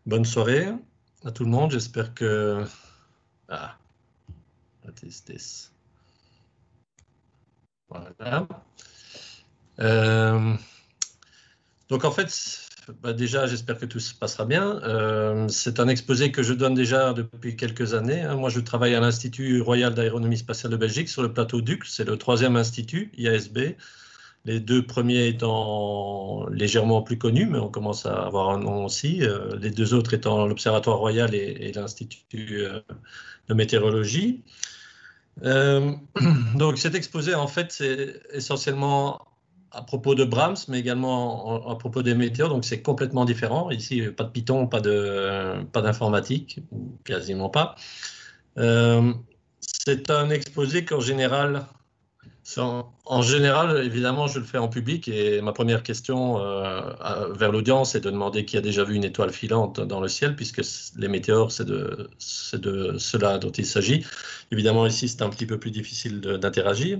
Bonne soirée à tout le monde. J'espère que... Ah, what is this? Voilà. Donc en fait, déjà, j'espère que tout se passera bien. C'est un exposé que je donne déjà depuis quelques années. Moi, je travaille à l'Institut Royal d'Aéronomie Spatiale de Belgique sur le plateau d'Uccle. C'est le 3e institut, IASB. Les 2 premiers étant légèrement plus connus, mais on commence à avoir un nom aussi. Les 2 autres étant l'Observatoire Royal et l'Institut de météorologie. Donc cet exposé, en fait, c'est essentiellement à propos de Brahms, mais également à propos des météores, donc c'est complètement différent. Ici, pas de Python, pas d'informatique, quasiment pas. C'est un exposé qu'en général... En général, évidemment, je le fais en public et ma première question vers l'audience est de demander qui a déjà vu une étoile filante dans le ciel, puisque les météores, c'est de cela dont il s'agit. Évidemment, ici, c'est un petit peu plus difficile d'interagir.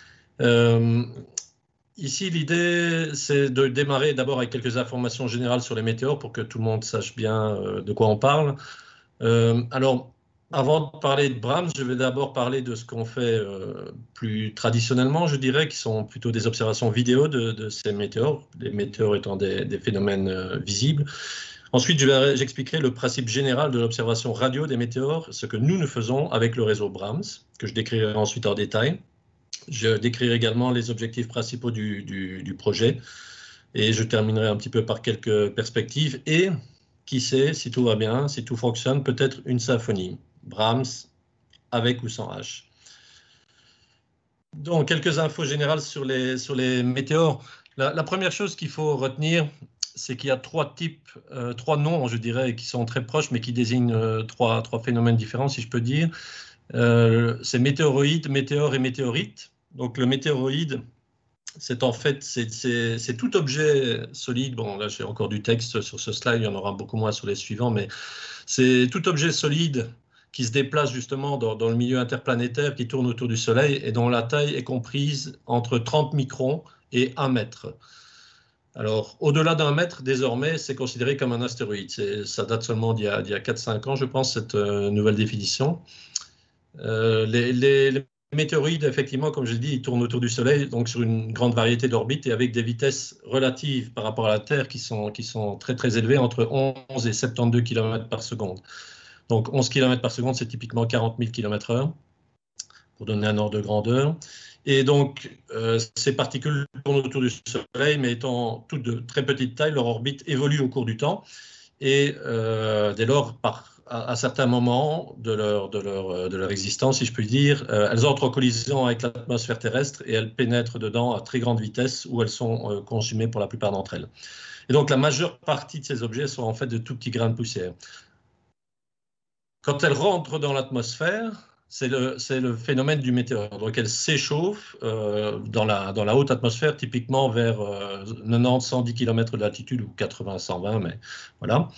Ici, l'idée, c'est de démarrer d'abord avec quelques informations générales sur les météores pour que tout le monde sache bien de quoi on parle. Alors, avant de parler de Brahms, je vais d'abord parler de ce qu'on fait plus traditionnellement, je dirais, qui sont plutôt des observations vidéo de ces météores, les météores étant des phénomènes visibles. Ensuite, j'expliquerai le principe général de l'observation radio des météores, ce que nous faisons avec le réseau Brahms, que je décrirai ensuite en détail. Je décrirai également les objectifs principaux du projet et je terminerai un petit peu par quelques perspectives et, qui sait, si tout va bien, si tout fonctionne, peut-être une symphonie. Brahms, avec ou sans H. Donc, quelques infos générales sur les météores. La première chose qu'il faut retenir, c'est qu'il y a 3 types, 3 noms, je dirais, qui sont très proches, mais qui désignent 3 phénomènes différents, si je peux dire. C'est météoroïde, météore et météorite. Donc, le météoroïde, c'est en fait, c'est tout objet solide. Bon, là, j'ai encore du texte sur ce slide, il y en aura beaucoup moins sur les suivants, mais c'est tout objet solide qui se déplace justement dans le milieu interplanétaire, qui tourne autour du Soleil et dont la taille est comprise entre 30 microns et 1 mètre. Alors, au-delà d'1 mètre, désormais, c'est considéré comme un astéroïde. Ça date seulement d'il y a 4-5 ans, je pense, cette nouvelle définition. Les météoroïdes, effectivement, comme je l'ai dit, ils tournent autour du Soleil, donc sur une grande variété d'orbites et avec des vitesses relatives par rapport à la Terre qui sont très, très élevées, entre 11 et 72 km par seconde. Donc 11 km par seconde, c'est typiquement 40 000 km/h, pour donner un ordre de grandeur. Et donc, ces particules tournent autour du Soleil, mais étant toutes de très petite taille, leur orbite évolue au cours du temps. Et dès lors, à certains moments de leur existence, si je puis dire, elles entrent en collision avec l'atmosphère terrestre et elles pénètrent dedans à très grande vitesse où elles sont consumées pour la plupart d'entre elles. Et donc, la majeure partie de ces objets sont en fait de tout petits grains de poussière. Quand elles rentrent dans l'atmosphère, c'est le phénomène du météore. Donc, elles s'échauffent dans la haute atmosphère, typiquement vers 90-110 km de latitude ou 80-120, mais voilà.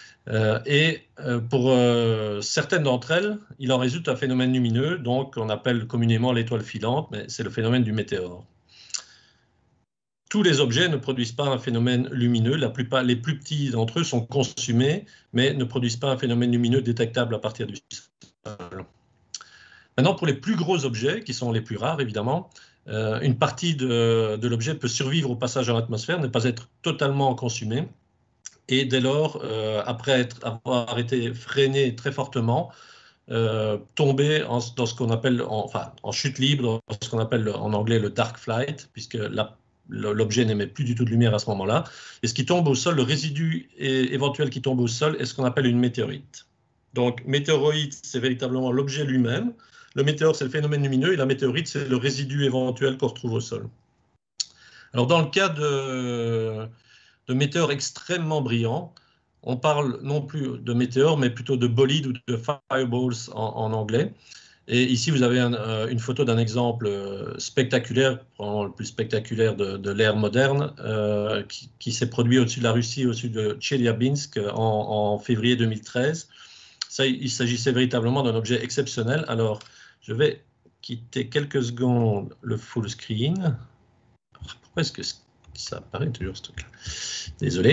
Pour certaines d'entre elles, il en résulte un phénomène lumineux, donc on appelle communément l'étoile filante, mais c'est le phénomène du météore. Tous les objets ne produisent pas un phénomène lumineux. Les plus petits d'entre eux sont consumés, mais ne produisent pas un phénomène lumineux détectable à partir du sol. Maintenant, pour les plus gros objets, qui sont les plus rares évidemment, une partie de l'objet peut survivre au passage dans l'atmosphère, ne pas être totalement consumé, et dès lors, après avoir été freiné très fortement, tomber dans ce qu'on appelle, en chute libre, dans ce qu'on appelle en anglais le dark flight, puisque l'objet n'émet plus du tout de lumière à ce moment-là. Et ce qui tombe au sol, le résidu éventuel qui tombe au sol, est ce qu'on appelle une météorite. Donc, météoroïde, c'est véritablement l'objet lui-même. Le météore, c'est le phénomène lumineux, et la météorite, c'est le résidu éventuel qu'on retrouve au sol. Alors, dans le cas de météores extrêmement brillants, on parle non plus de météores, mais plutôt de bolides ou de fireballs en anglais. Et ici, vous avez une photo d'un exemple spectaculaire, probablement le plus spectaculaire de l'ère moderne, qui s'est produit au-dessus de la Russie, au-dessus de Tcheliabinsk en février 2013. Ça, il s'agissait véritablement d'un objet exceptionnel. Alors, je vais quitter quelques secondes le full screen. Pourquoi est-ce que ça apparaît toujours ce truc-là? Désolé.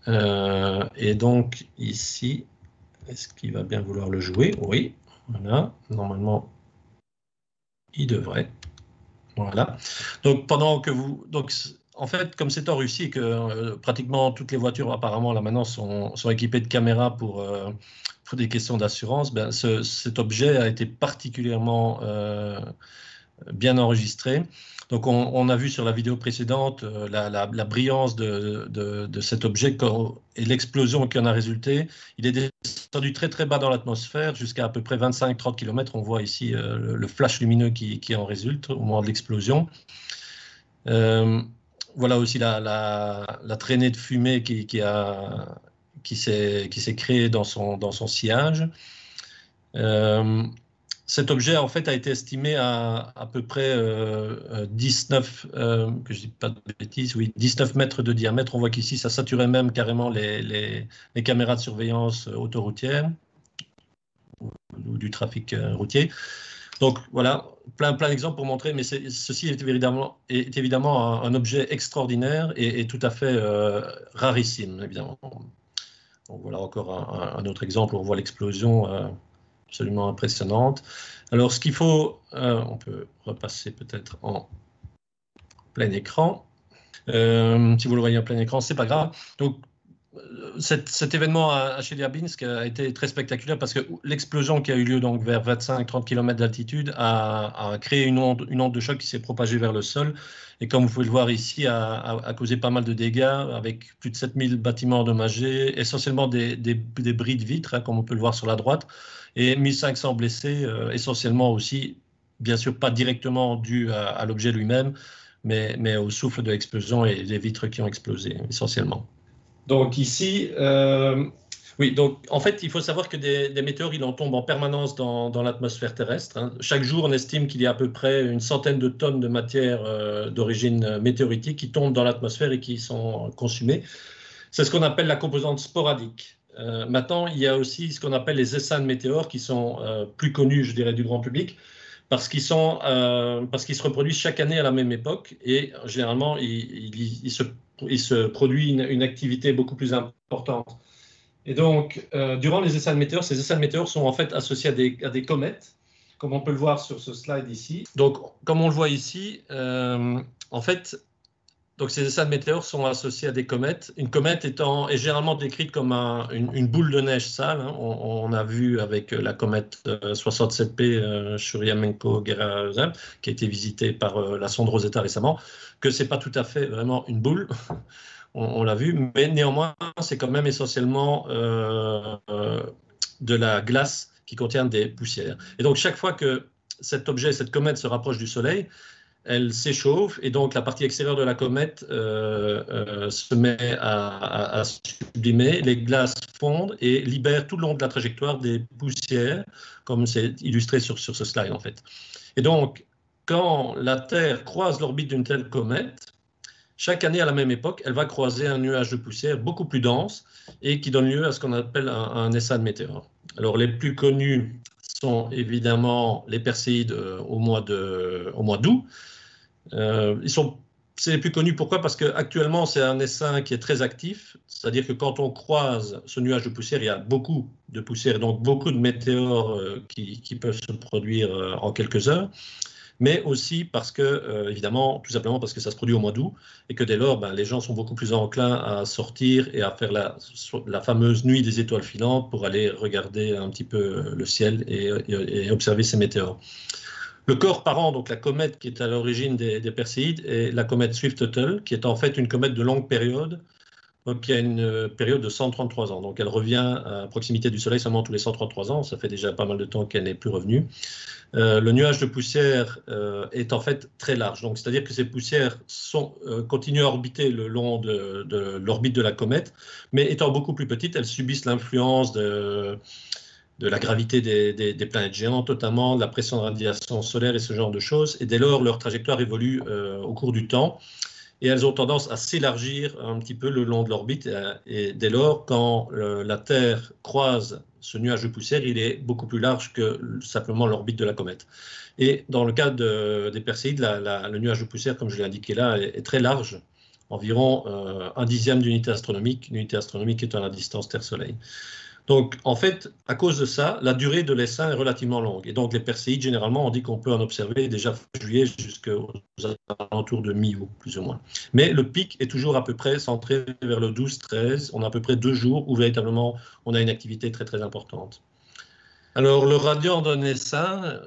Et donc ici, est-ce qu'il va bien vouloir le jouer? Oui, voilà, normalement, il devrait. Voilà. Donc pendant que vous... Donc, en fait, comme c'est en Russie et que pratiquement toutes les voitures apparemment là maintenant sont équipées de caméras pour des questions d'assurance, ben, cet objet a été particulièrement bien enregistré. Donc on a vu sur la vidéo précédente la brillance de cet objet et l'explosion qui en a résulté. Il est descendu très très bas dans l'atmosphère, jusqu'à à peu près 25-30 km. On voit ici le flash lumineux qui en résulte au moment de l'explosion. Voilà aussi la traînée de fumée qui s'est créée dans son sillage. Cet objet en fait a été estimé à peu près 19, que je dis pas de bêtises, oui, 19 mètres de diamètre. On voit qu'ici ça saturait même carrément les caméras de surveillance autoroutière ou du trafic routier. Donc voilà, plein d'exemples pour montrer, mais ceci est évidemment un objet extraordinaire et tout à fait rarissime, évidemment. Donc voilà encore un autre exemple où on voit l'explosion absolument impressionnante. Alors ce qu'il faut, on peut repasser peut-être en plein écran. Si vous le voyez en plein écran, c'est pas grave. Donc cet événement à Chelyabinsk a été très spectaculaire parce que l'explosion qui a eu lieu donc vers 25-30 km d'altitude a créé une onde de choc qui s'est propagée vers le sol et comme vous pouvez le voir ici a causé pas mal de dégâts avec plus de 7000 bâtiments endommagés, essentiellement des bris de vitres hein, comme on peut le voir sur la droite et 1500 blessés, essentiellement aussi bien sûr pas directement dû à l'objet lui-même mais au souffle de l'explosion et des vitres qui ont explosé essentiellement. Donc ici, oui, donc en fait, il faut savoir que des météores, il en tombe en permanence dans l'atmosphère terrestre. Hein. Chaque jour, on estime qu'il y a à peu près une centaine de tonnes de matière d'origine météoritique qui tombent dans l'atmosphère et qui sont consumées. C'est ce qu'on appelle la composante sporadique. Maintenant, il y a aussi ce qu'on appelle les essaims de météores qui sont plus connus, je dirais, du grand public, parce qu'ils se reproduisent chaque année à la même époque et généralement, il se produit une activité beaucoup plus importante. Et donc, durant les essaims de météores, ces essaims de météores sont en fait associés à des comètes, comme on peut le voir sur ce slide ici. Donc, comme on le voit ici, en fait, donc ces essaims de météores sont associés à des comètes. Une comète est généralement décrite comme une boule de neige sale. Hein. On a vu avec la comète 67P Churyamenko-Gerasimenko, qui a été visitée par la sonde Rosetta récemment, que ce n'est pas tout à fait vraiment une boule. On l'a vu, mais néanmoins, c'est quand même essentiellement de la glace qui contient des poussières. Et donc, chaque fois que cet objet, cette comète se rapproche du Soleil, elle s'échauffe et donc la partie extérieure de la comète se met à sublimer, les glaces fondent et libèrent tout le long de la trajectoire des poussières, comme c'est illustré sur ce slide en fait. Et donc, quand la Terre croise l'orbite d'une telle comète, chaque année à la même époque, elle va croiser un nuage de poussière beaucoup plus dense et qui donne lieu à ce qu'on appelle un essaim de météores. Alors les plus connus sont évidemment les Perséides au mois d'août. C'est les plus connus, pourquoi? Parce qu'actuellement, c'est un essaim qui est très actif, c'est-à-dire que quand on croise ce nuage de poussière, il y a beaucoup de poussière, donc beaucoup de météores qui peuvent se produire en quelques heures, mais aussi parce que, évidemment, tout simplement parce que ça se produit au mois d'août, et que dès lors, les gens sont beaucoup plus enclins à sortir et à faire la fameuse nuit des étoiles filantes pour aller regarder un petit peu le ciel et observer ces météores. Le corps parent, donc la comète qui est à l'origine des Perséides, est la comète Swift-Tuttle, qui est en fait une comète de longue période, donc qui a une période de 133 ans. Donc elle revient à proximité du Soleil seulement tous les 133 ans, ça fait déjà pas mal de temps qu'elle n'est plus revenue. Le nuage de poussière est en fait très large, donc c'est-à-dire que ces poussières continuent à orbiter le long de l'orbite de la comète, mais étant beaucoup plus petites, elles subissent l'influence de la gravité des planètes géantes, notamment de la pression de radiation solaire et ce genre de choses. Et dès lors, leur trajectoire évolue au cours du temps. Et elles ont tendance à s'élargir un petit peu le long de l'orbite. Et dès lors, quand la Terre croise ce nuage de poussière, il est beaucoup plus large que simplement l'orbite de la comète. Et dans le cas des Perséides, le nuage de poussière, comme je l'ai indiqué là, est très large. environ 1/10 d'unité astronomique. L'unité astronomique étant la distance Terre-Soleil. Donc, en fait, à cause de ça, la durée de l'essaim est relativement longue. Et donc, les Perséides, généralement, on dit qu'on peut en observer déjà fin juillet jusqu'aux alentours de mi-août, plus ou moins. Mais le pic est toujours à peu près centré vers le 12-13. On a à peu près 2 jours où véritablement on a une activité très, très importante. Alors, le radian d'un essaim,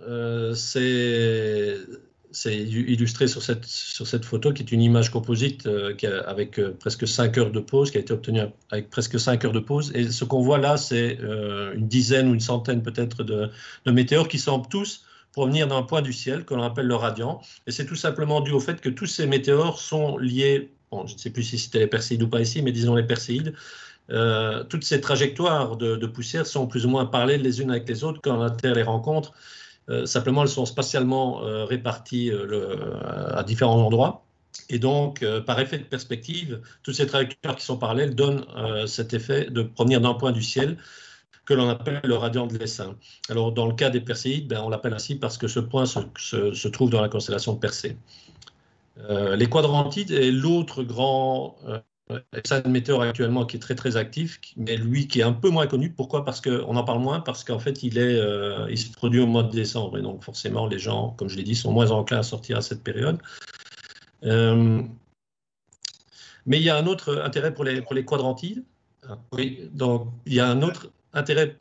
c'est illustré sur cette photo qui est une image composite avec presque 5 heures de pause, qui a été obtenue avec presque 5 heures de pause. Et ce qu'on voit là, c'est une dizaine ou une centaine peut-être de météores qui semblent tous provenir d'un point du ciel que l'on appelle le radian. Et c'est tout simplement dû au fait que tous ces météores sont liés, bon, je ne sais plus si c'était les Perséides ou pas ici, mais disons les Perséides. Toutes ces trajectoires de poussière sont plus ou moins parallèles les unes avec les autres quand la Terre les rencontre. Simplement, elles sont spatialement réparties à différents endroits. Et donc, par effet de perspective, toutes ces trajectoires qui sont parallèles donnent cet effet de provenir d'un point du ciel que l'on appelle le radian de l'essaim. Alors, dans le cas des Perséides, on l'appelle ainsi parce que ce point se trouve dans la constellation de Persée. Les Quadrantides est l'autre grand essaim de météore actuellement qui est très très actif, mais lui qui est un peu moins connu. Pourquoi? Parce qu'on en parle moins, parce qu'en fait il se produit au mois de décembre, et donc forcément les gens, comme je l'ai dit, sont moins enclins à sortir à cette période. Mais il y a un autre intérêt pour les Quadrantides. Oui, donc il y a un autre intérêt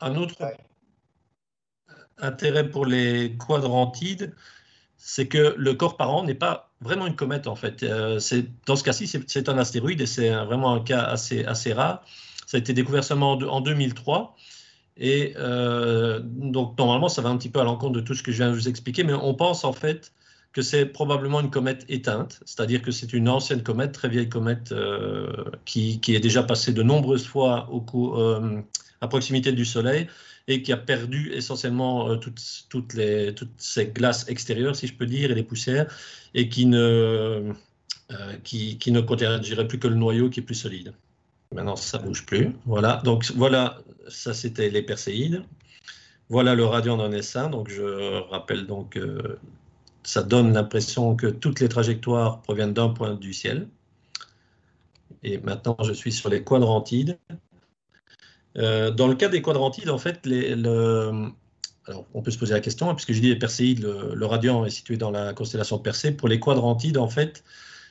pour les Quadrantides, c'est que le corps parent n'est pas vraiment une comète en fait. Dans ce cas-ci, c'est un astéroïde et c'est vraiment un cas assez rare. Ça a été découvert seulement en 2003. Et donc normalement, ça va un petit peu à l'encontre de tout ce que je viens de vous expliquer, mais on pense en fait que c'est probablement une comète éteinte, c'est-à-dire que c'est une ancienne comète, très vieille comète qui est déjà passée de nombreuses fois à proximité du Soleil et qui a perdu essentiellement toutes ces glaces extérieures, si je peux dire, et les poussières, et qui ne contient, je dirais, plus que le noyau qui est plus solide. Maintenant, ça ne bouge plus. Voilà, donc voilà, ça c'était les Perséides. Voilà le radian d'un essaim. Donc je rappelle donc ça donne l'impression que toutes les trajectoires proviennent d'un point du ciel. Et maintenant, je suis sur les quadrantides. Dans le cas des quadrantides, en fait, alors, on peut se poser la question, puisque je dis les Perséides, le radian est situé dans la constellation de Persée. Pour les quadrantides, en fait,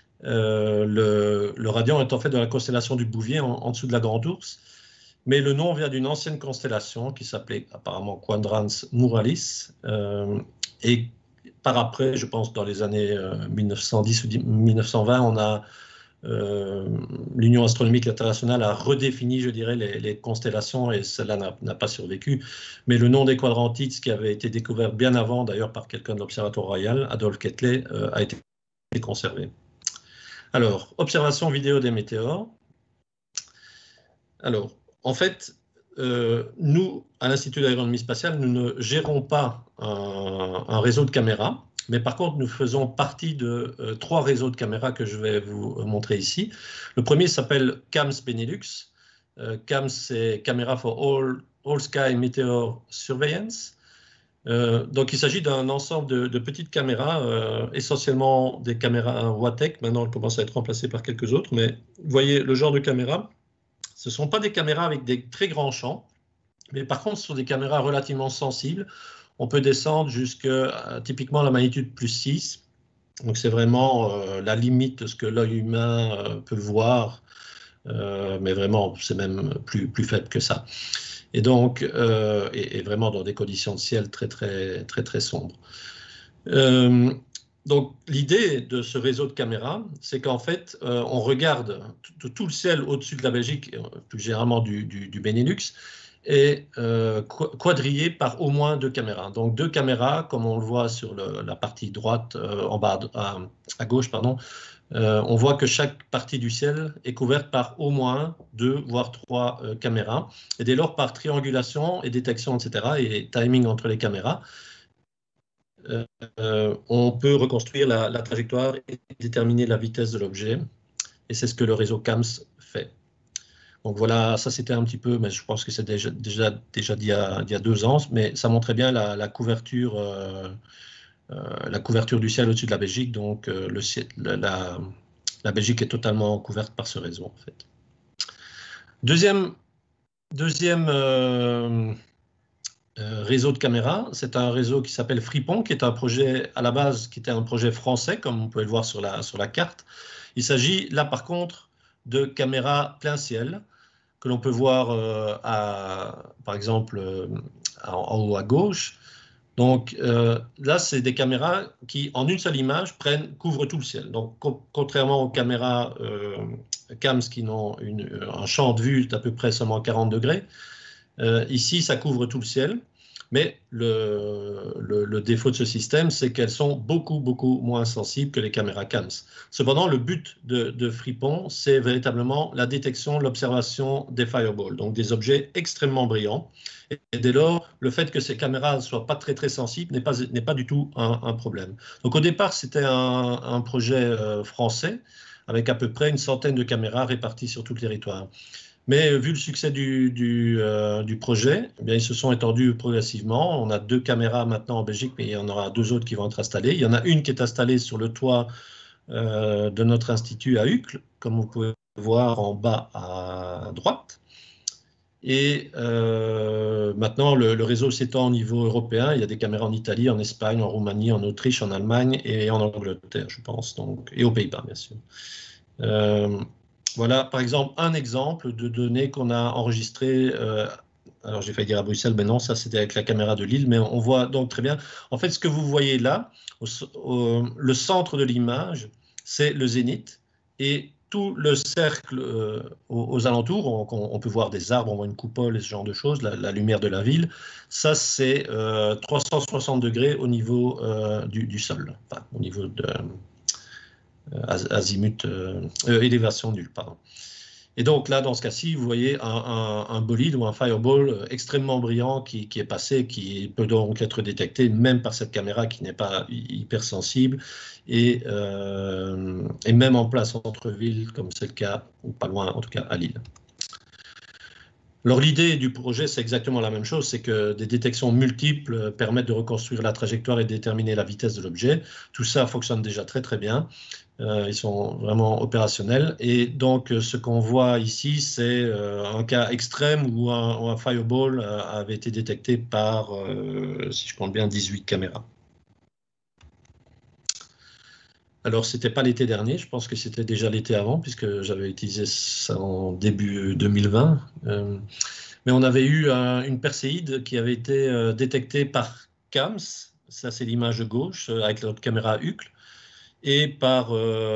le radian est en fait dans la constellation du Bouvier, en dessous de la Grande Ourse. Mais le nom vient d'une ancienne constellation qui s'appelait apparemment Quadrans Muralis. Et par après, je pense dans les années 1910 ou 1920, on a l'Union astronomique internationale a redéfini, je dirais, les constellations et cela n'a pas survécu. Mais le nom des quadrantides, qui avait été découvert bien avant, d'ailleurs par quelqu'un de l'Observatoire royal, Adolphe Quetelet, a été conservé. Alors, observation vidéo des météores. Alors, en fait, nous, à l'Institut d'aéronomie spatiale, nous ne gérons pas un réseau de caméras. Mais par contre, nous faisons partie de 3 réseaux de caméras que je vais vous montrer ici. Le premier s'appelle CAMS Benelux. CAMS, c'est Camera for All Sky Meteor Surveillance. Donc, il s'agit d'un ensemble de petites caméras, essentiellement des caméras Wattec. Maintenant, elles commencent à être remplacées par quelques autres. Mais vous voyez le genre de caméra. Ce ne sont pas des caméras avec des très grands champs. Mais par contre, ce sont des caméras relativement sensibles. On peut descendre jusqu'à typiquement la magnitude +6. Donc c'est vraiment la limite de ce que l'œil humain peut voir, mais vraiment c'est même plus faible que ça. Et donc, et vraiment dans des conditions de ciel très sombres. Donc l'idée de ce réseau de caméras, c'est qu'en fait, on regarde tout le ciel au-dessus de la Belgique, plus généralement du Benelux, est quadrillé par au moins 2 caméras. Donc 2 caméras, comme on le voit sur la partie droite, en bas à gauche, pardon, on voit que chaque partie du ciel est couverte par au moins 2, voire 3 caméras. Et dès lors, par triangulation et détection, etc., et timing entre les caméras, on peut reconstruire la trajectoire et déterminer la vitesse de l'objet. Et c'est ce que le réseau CAMS fait. Donc voilà, ça c'était un petit peu, mais je pense que c'est déjà dit il y a 2 ans, mais ça montrait bien la couverture du ciel au-dessus de la Belgique, donc La Belgique est totalement couverte par ce réseau, en fait. Deuxième réseau de caméras, c'est un réseau qui s'appelle Fripon, qui est un projet, à la base, qui était un projet français, comme vous pouvez le voir sur la carte. Il s'agit, là, par contre, de caméras plein ciel, que l'on peut voir, par exemple, en haut à gauche. Donc là, c'est des caméras qui, en une seule image, couvrent tout le ciel. Donc, contrairement aux caméras CAMS qui n'ont un champ de vue d'à peu près seulement 40 degrés, ici, ça couvre tout le ciel. Mais le défaut de ce système, c'est qu'elles sont beaucoup, beaucoup moins sensibles que les caméras CAMS. Cependant, le but de Fripon, c'est véritablement la détection, l'observation des fireballs, donc des objets extrêmement brillants. Et dès lors, le fait que ces caméras ne soient pas très, très sensibles n'est pas du tout un problème. Donc au départ, c'était un projet français, avec à peu près une centaine de caméras réparties sur tout le territoire. Mais vu le succès du projet, eh bien, ils se sont étendus progressivement. On a 2 caméras maintenant en Belgique, mais il y en aura 2 autres qui vont être installées. Il y en a une qui est installée sur le toit de notre institut à Uccle, comme vous pouvez voir en bas à droite. Et maintenant, le réseau s'étend au niveau européen. Il y a des caméras en Italie, en Espagne, en Roumanie, en Autriche, en Allemagne et en Angleterre, je pense, donc, et aux Pays-Bas, bien sûr. Voilà, par exemple, un exemple de données qu'on a enregistrées. Alors, j'ai failli dire à Bruxelles, mais non, ça c'était avec la caméra de Lille, mais on voit donc très bien. En fait, ce que vous voyez là, le centre de l'image, c'est le zénith, et tout le cercle aux alentours, on peut voir des arbres, on voit une coupole et ce genre de choses, la lumière de la ville, ça c'est 360 degrés au niveau du sol, enfin, au niveau de azimut, élévation nulle, pardon. Et donc là, dans ce cas-ci, vous voyez un bolide ou un fireball extrêmement brillant qui est passé, qui peut donc être détecté même par cette caméra qui n'est pas hypersensible et même en place centre-ville, comme c'est le cas, ou pas loin, en tout cas à Lille. Alors l'idée du projet, c'est exactement la même chose, c'est que des détections multiples permettent de reconstruire la trajectoire et de déterminer la vitesse de l'objet. Tout ça fonctionne déjà très très bien. Ils sont vraiment opérationnels. Et donc ce qu'on voit ici, c'est un cas extrême où un fireball avait été détecté par, si je compte bien, 18 caméras. Alors, ce n'était pas l'été dernier, je pense que c'était déjà l'été avant, puisque j'avais utilisé ça en début 2020. Mais on avait eu une perséide qui avait été détectée par CAMS, ça c'est l'image de gauche, avec notre caméra Uccle, et par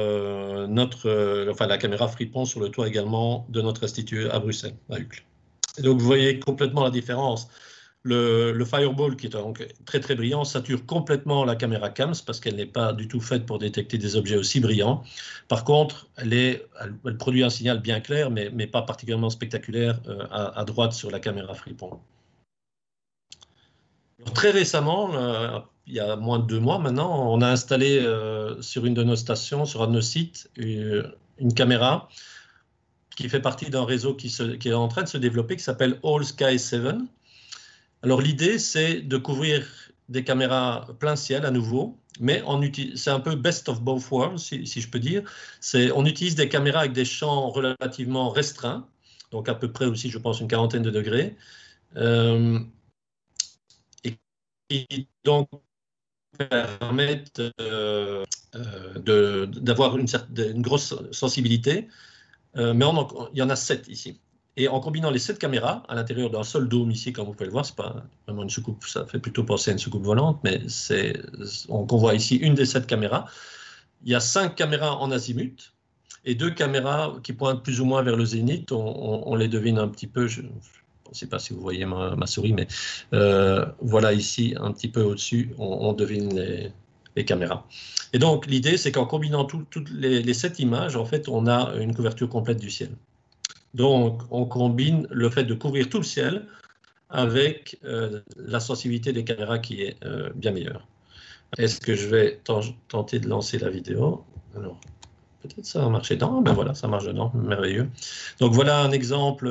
la caméra Fripon sur le toit également de notre institut à Bruxelles, à Uccle. Et donc, vous voyez complètement la différence. Le Fireball, qui est donc très très brillant, sature complètement la caméra CAMS parce qu'elle n'est pas du tout faite pour détecter des objets aussi brillants. Par contre, elle produit un signal bien clair, mais pas particulièrement spectaculaire à droite sur la caméra Fripon. Très récemment, il y a moins de 2 mois maintenant, on a installé sur une de nos stations, sur un de nos sites, une caméra qui fait partie d'un réseau qui est en train de se développer, qui s'appelle All Sky 7. Alors l'idée, c'est de couvrir des caméras plein ciel à nouveau, mais c'est un peu best of both worlds, si je peux dire. On utilise des caméras avec des champs relativement restreints, donc à peu près aussi, je pense, une quarantaine de degrés, et qui donc permettent d'avoir une grosse sensibilité, mais il y en a 7 ici. Et en combinant les 7 caméras à l'intérieur d'un seul dôme ici, comme vous pouvez le voir, c'est pas vraiment une soucoupe, ça fait plutôt penser à une soucoupe volante, mais on voit ici une des 7 caméras. Il y a 5 caméras en azimut et 2 caméras qui pointent plus ou moins vers le zénith. On les devine un petit peu. Je ne sais pas si vous voyez ma souris, mais voilà ici, un petit peu au-dessus, on devine les caméras. Et donc, l'idée, c'est qu'en combinant toutes les 7 images, en fait, on a une couverture complète du ciel. Donc, on combine le fait de couvrir tout le ciel avec la sensibilité des caméras qui est bien meilleure. Est-ce que je vais tenter de lancer la vidéo? Alors, peut-être ça va marcher dedans. Ben voilà, ça marche dedans, merveilleux. Donc, voilà un exemple.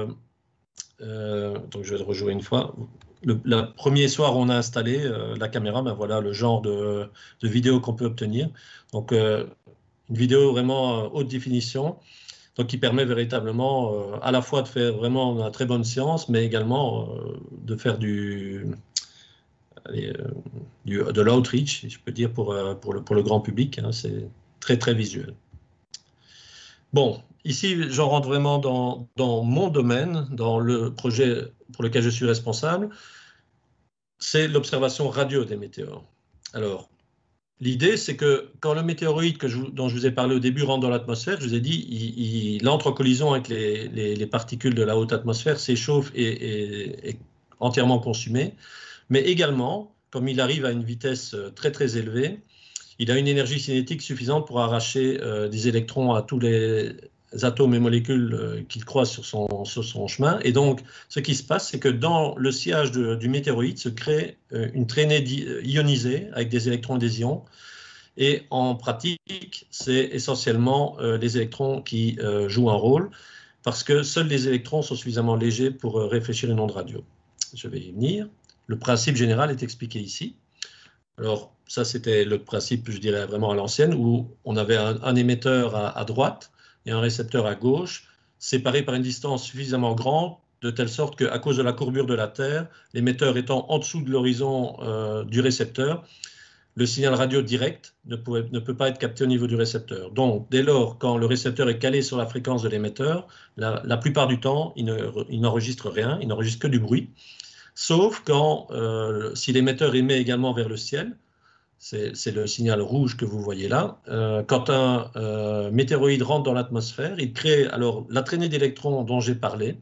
Donc, je vais le rejouer une fois. Le premier soir où on a installé la caméra, ben voilà le genre de vidéo qu'on peut obtenir. Donc, une vidéo vraiment haute définition, donc qui permet véritablement à la fois de faire vraiment de la très bonne science, mais également de faire de l'outreach, si je peux dire, pour le grand public. Hein, c'est très, très visuel. Bon, ici, j'en rentre vraiment dans mon domaine, dans le projet pour lequel je suis responsable. C'est l'observation radio des météores. Alors, l'idée, c'est que quand le météorite dont je vous ai parlé au début rentre dans l'atmosphère, je vous ai dit, il entre en collision avec les particules de la haute atmosphère, s'échauffe et est entièrement consumé. Mais également, comme il arrive à une vitesse très très élevée, il a une énergie cinétique suffisante pour arracher des électrons à tous les atomes et molécules qu'il croise sur son chemin. Et donc, ce qui se passe, c'est que dans le sillage du météorite se crée une traînée ionisée avec des électrons et des ions. Et en pratique, c'est essentiellement les électrons qui jouent un rôle, parce que seuls les électrons sont suffisamment légers pour réfléchir une onde radio. Je vais y venir. Le principe général est expliqué ici. Alors, ça, c'était le principe, je dirais, vraiment à l'ancienne, où on avait un émetteur à droite et un récepteur à gauche, séparés par une distance suffisamment grande, de telle sorte qu'à cause de la courbure de la Terre, l'émetteur étant en dessous de l'horizon du récepteur, le signal radio direct ne peut pas être capté au niveau du récepteur. Donc, dès lors, quand le récepteur est calé sur la fréquence de l'émetteur, la plupart du temps, il n'enregistre rien, il n'enregistre que du bruit. Sauf quand, si l'émetteur émet également vers le ciel, c'est le signal rouge que vous voyez là, quand un météoroïde rentre dans l'atmosphère, il crée alors la traînée d'électrons dont j'ai parlé,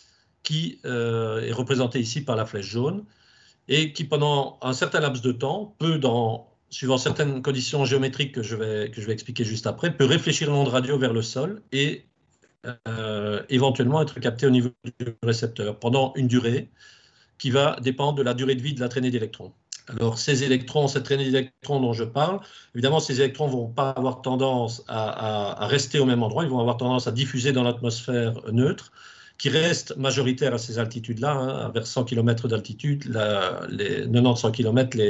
qui est représentée ici par la flèche jaune, et qui pendant un certain laps de temps peut, suivant certaines conditions géométriques que je vais expliquer juste après, peut réfléchir l'onde radio vers le sol et éventuellement être capté au niveau du récepteur pendant une durée qui va dépendre de la durée de vie de la traînée d'électrons. Alors, ces électrons, cette traînée d'électrons dont je parle, évidemment, ces électrons ne vont pas avoir tendance à rester au même endroit, ils vont avoir tendance à diffuser dans l'atmosphère neutre, qui reste majoritaire à ces altitudes-là, hein, vers 100 km d'altitude, les 90-100 km,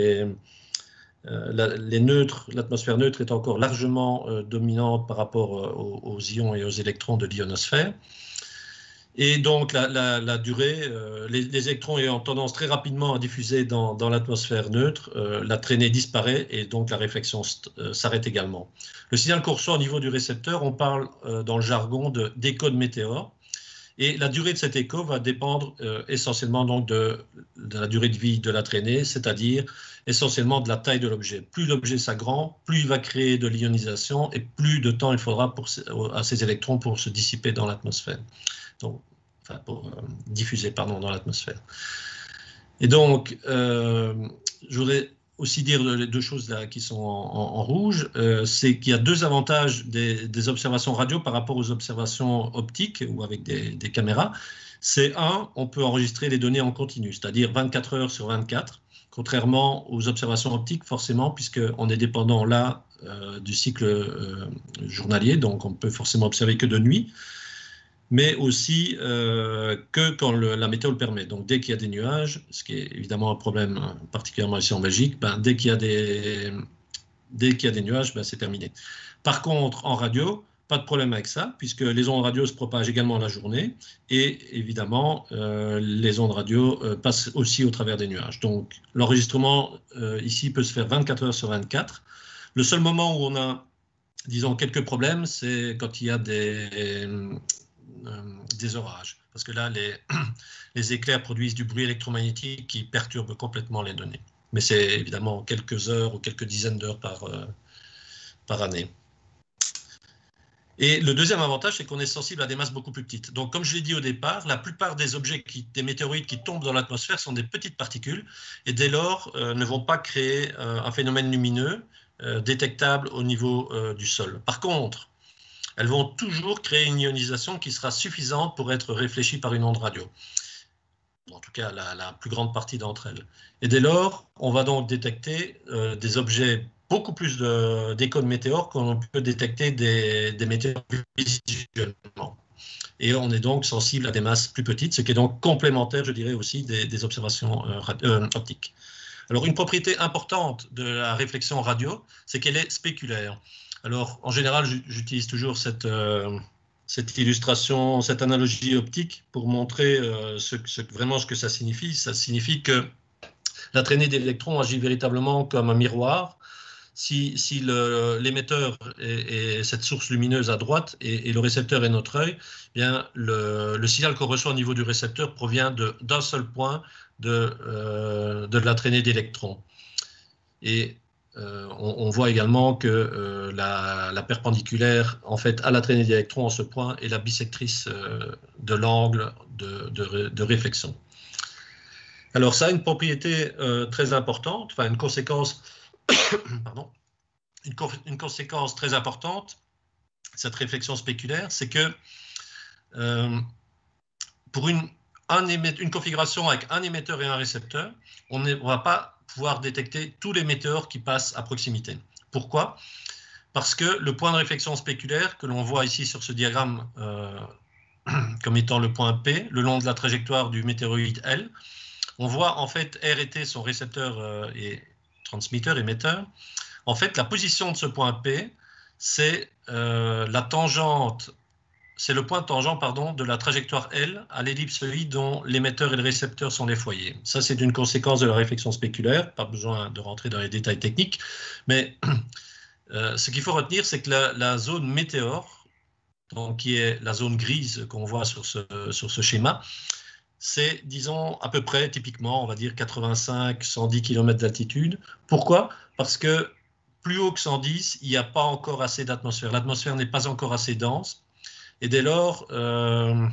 les neutres, l'atmosphère neutre est encore largement dominante par rapport aux ions et aux électrons de l'ionosphère. Et donc, la durée, les électrons ayant tendance très rapidement à diffuser dans l'atmosphère neutre, la traînée disparaît et donc la réflexion s'arrête également. Le signal qu'on reçoit au niveau du récepteur, on parle dans le jargon d'écho de météore. Et la durée de cet écho va dépendre essentiellement donc de la durée de vie de la traînée, c'est-à-dire essentiellement de la taille de l'objet. Plus l'objet s'agrand, plus il va créer de l'ionisation et plus de temps il faudra à ces électrons pour se dissiper dans l'atmosphère. Donc, enfin, pour diffuser, pardon, dans l'atmosphère. Et donc, je voudrais aussi dire les deux choses là qui sont en rouge, c'est qu'il y a deux avantages des observations radio par rapport aux observations optiques ou avec des caméras. C'est un, on peut enregistrer les données en continu, c'est-à-dire 24 heures sur 24, contrairement aux observations optiques forcément, puisqu'on est dépendant là du cycle journalier, donc on ne peut forcément observer que de nuit, mais aussi que quand la météo le permet. Donc dès qu'il y a des nuages, ce qui est évidemment un problème particulièrement ici en Belgique, dès qu'il y a des nuages, c'est terminé. Par contre, en radio, pas de problème avec ça, puisque les ondes radio se propagent également la journée, et évidemment, les ondes radio passent aussi au travers des nuages. Donc l'enregistrement ici peut se faire 24 heures sur 24. Le seul moment où on a, disons, quelques problèmes, c'est quand il y a des orages, parce que là, les éclairs produisent du bruit électromagnétique qui perturbe complètement les données. Mais c'est évidemment quelques heures ou quelques dizaines d'heures par année. Et le deuxième avantage, c'est qu'on est sensible à des masses beaucoup plus petites. Donc, comme je l'ai dit au départ, la plupart des objets, des météorites qui tombent dans l'atmosphère sont des petites particules, et dès lors, ne vont pas créer un phénomène lumineux détectable au niveau du sol. Par contre, elles vont toujours créer une ionisation qui sera suffisante pour être réfléchie par une onde radio. En tout cas, la plus grande partie d'entre elles. Et dès lors, on va donc détecter des objets, beaucoup plus d'échos de météores qu'on peut détecter des météores visuellement. Et on est donc sensible à des masses plus petites, ce qui est donc complémentaire, je dirais, aussi des observations optiques. Alors, une propriété importante de la réflexion radio, c'est qu'elle est spéculaire. Alors, en général, j'utilise toujours cette illustration, cette analogie optique pour montrer vraiment ce que ça signifie. Ça signifie que la traînée d'électrons agit véritablement comme un miroir. Si l'émetteur est cette source lumineuse à droite et le récepteur est notre œil, eh bien le signal qu'on reçoit au niveau du récepteur provient d'un seul point de la traînée d'électrons. Et on voit également que la perpendiculaire en fait, à la traînée d'électrons en ce point est la bissectrice de l'angle de réflexion. Alors ça a une propriété très importante, enfin une conséquence, pardon, une conséquence très importante, cette réflexion spéculaire, c'est que pour une configuration avec un émetteur et un récepteur, on ne va pas pouvoir détecter tous les météores qui passent à proximité. Pourquoi? Parce que le point de réflexion spéculaire que l'on voit ici sur ce diagramme comme étant le point P, le long de la trajectoire du météoroïde L, on voit en fait R et T, son récepteur et transmetteur, émetteur. En fait, la position de ce point P, c'est la tangente, c'est le point tangent de la trajectoire L à l'ellipsoïde dont l'émetteur et le récepteur sont les foyers. Ça, c'est une conséquence de la réflexion spéculaire, pas besoin de rentrer dans les détails techniques, mais ce qu'il faut retenir, c'est que la zone météore, donc, qui est la zone grise qu'on voit sur ce schéma, c'est, disons, à peu près, typiquement, on va dire 85-110 km d'altitude. Pourquoi? Parce que plus haut que 110, il n'y a pas encore assez d'atmosphère. L'atmosphère n'est pas encore assez dense. Et dès lors, il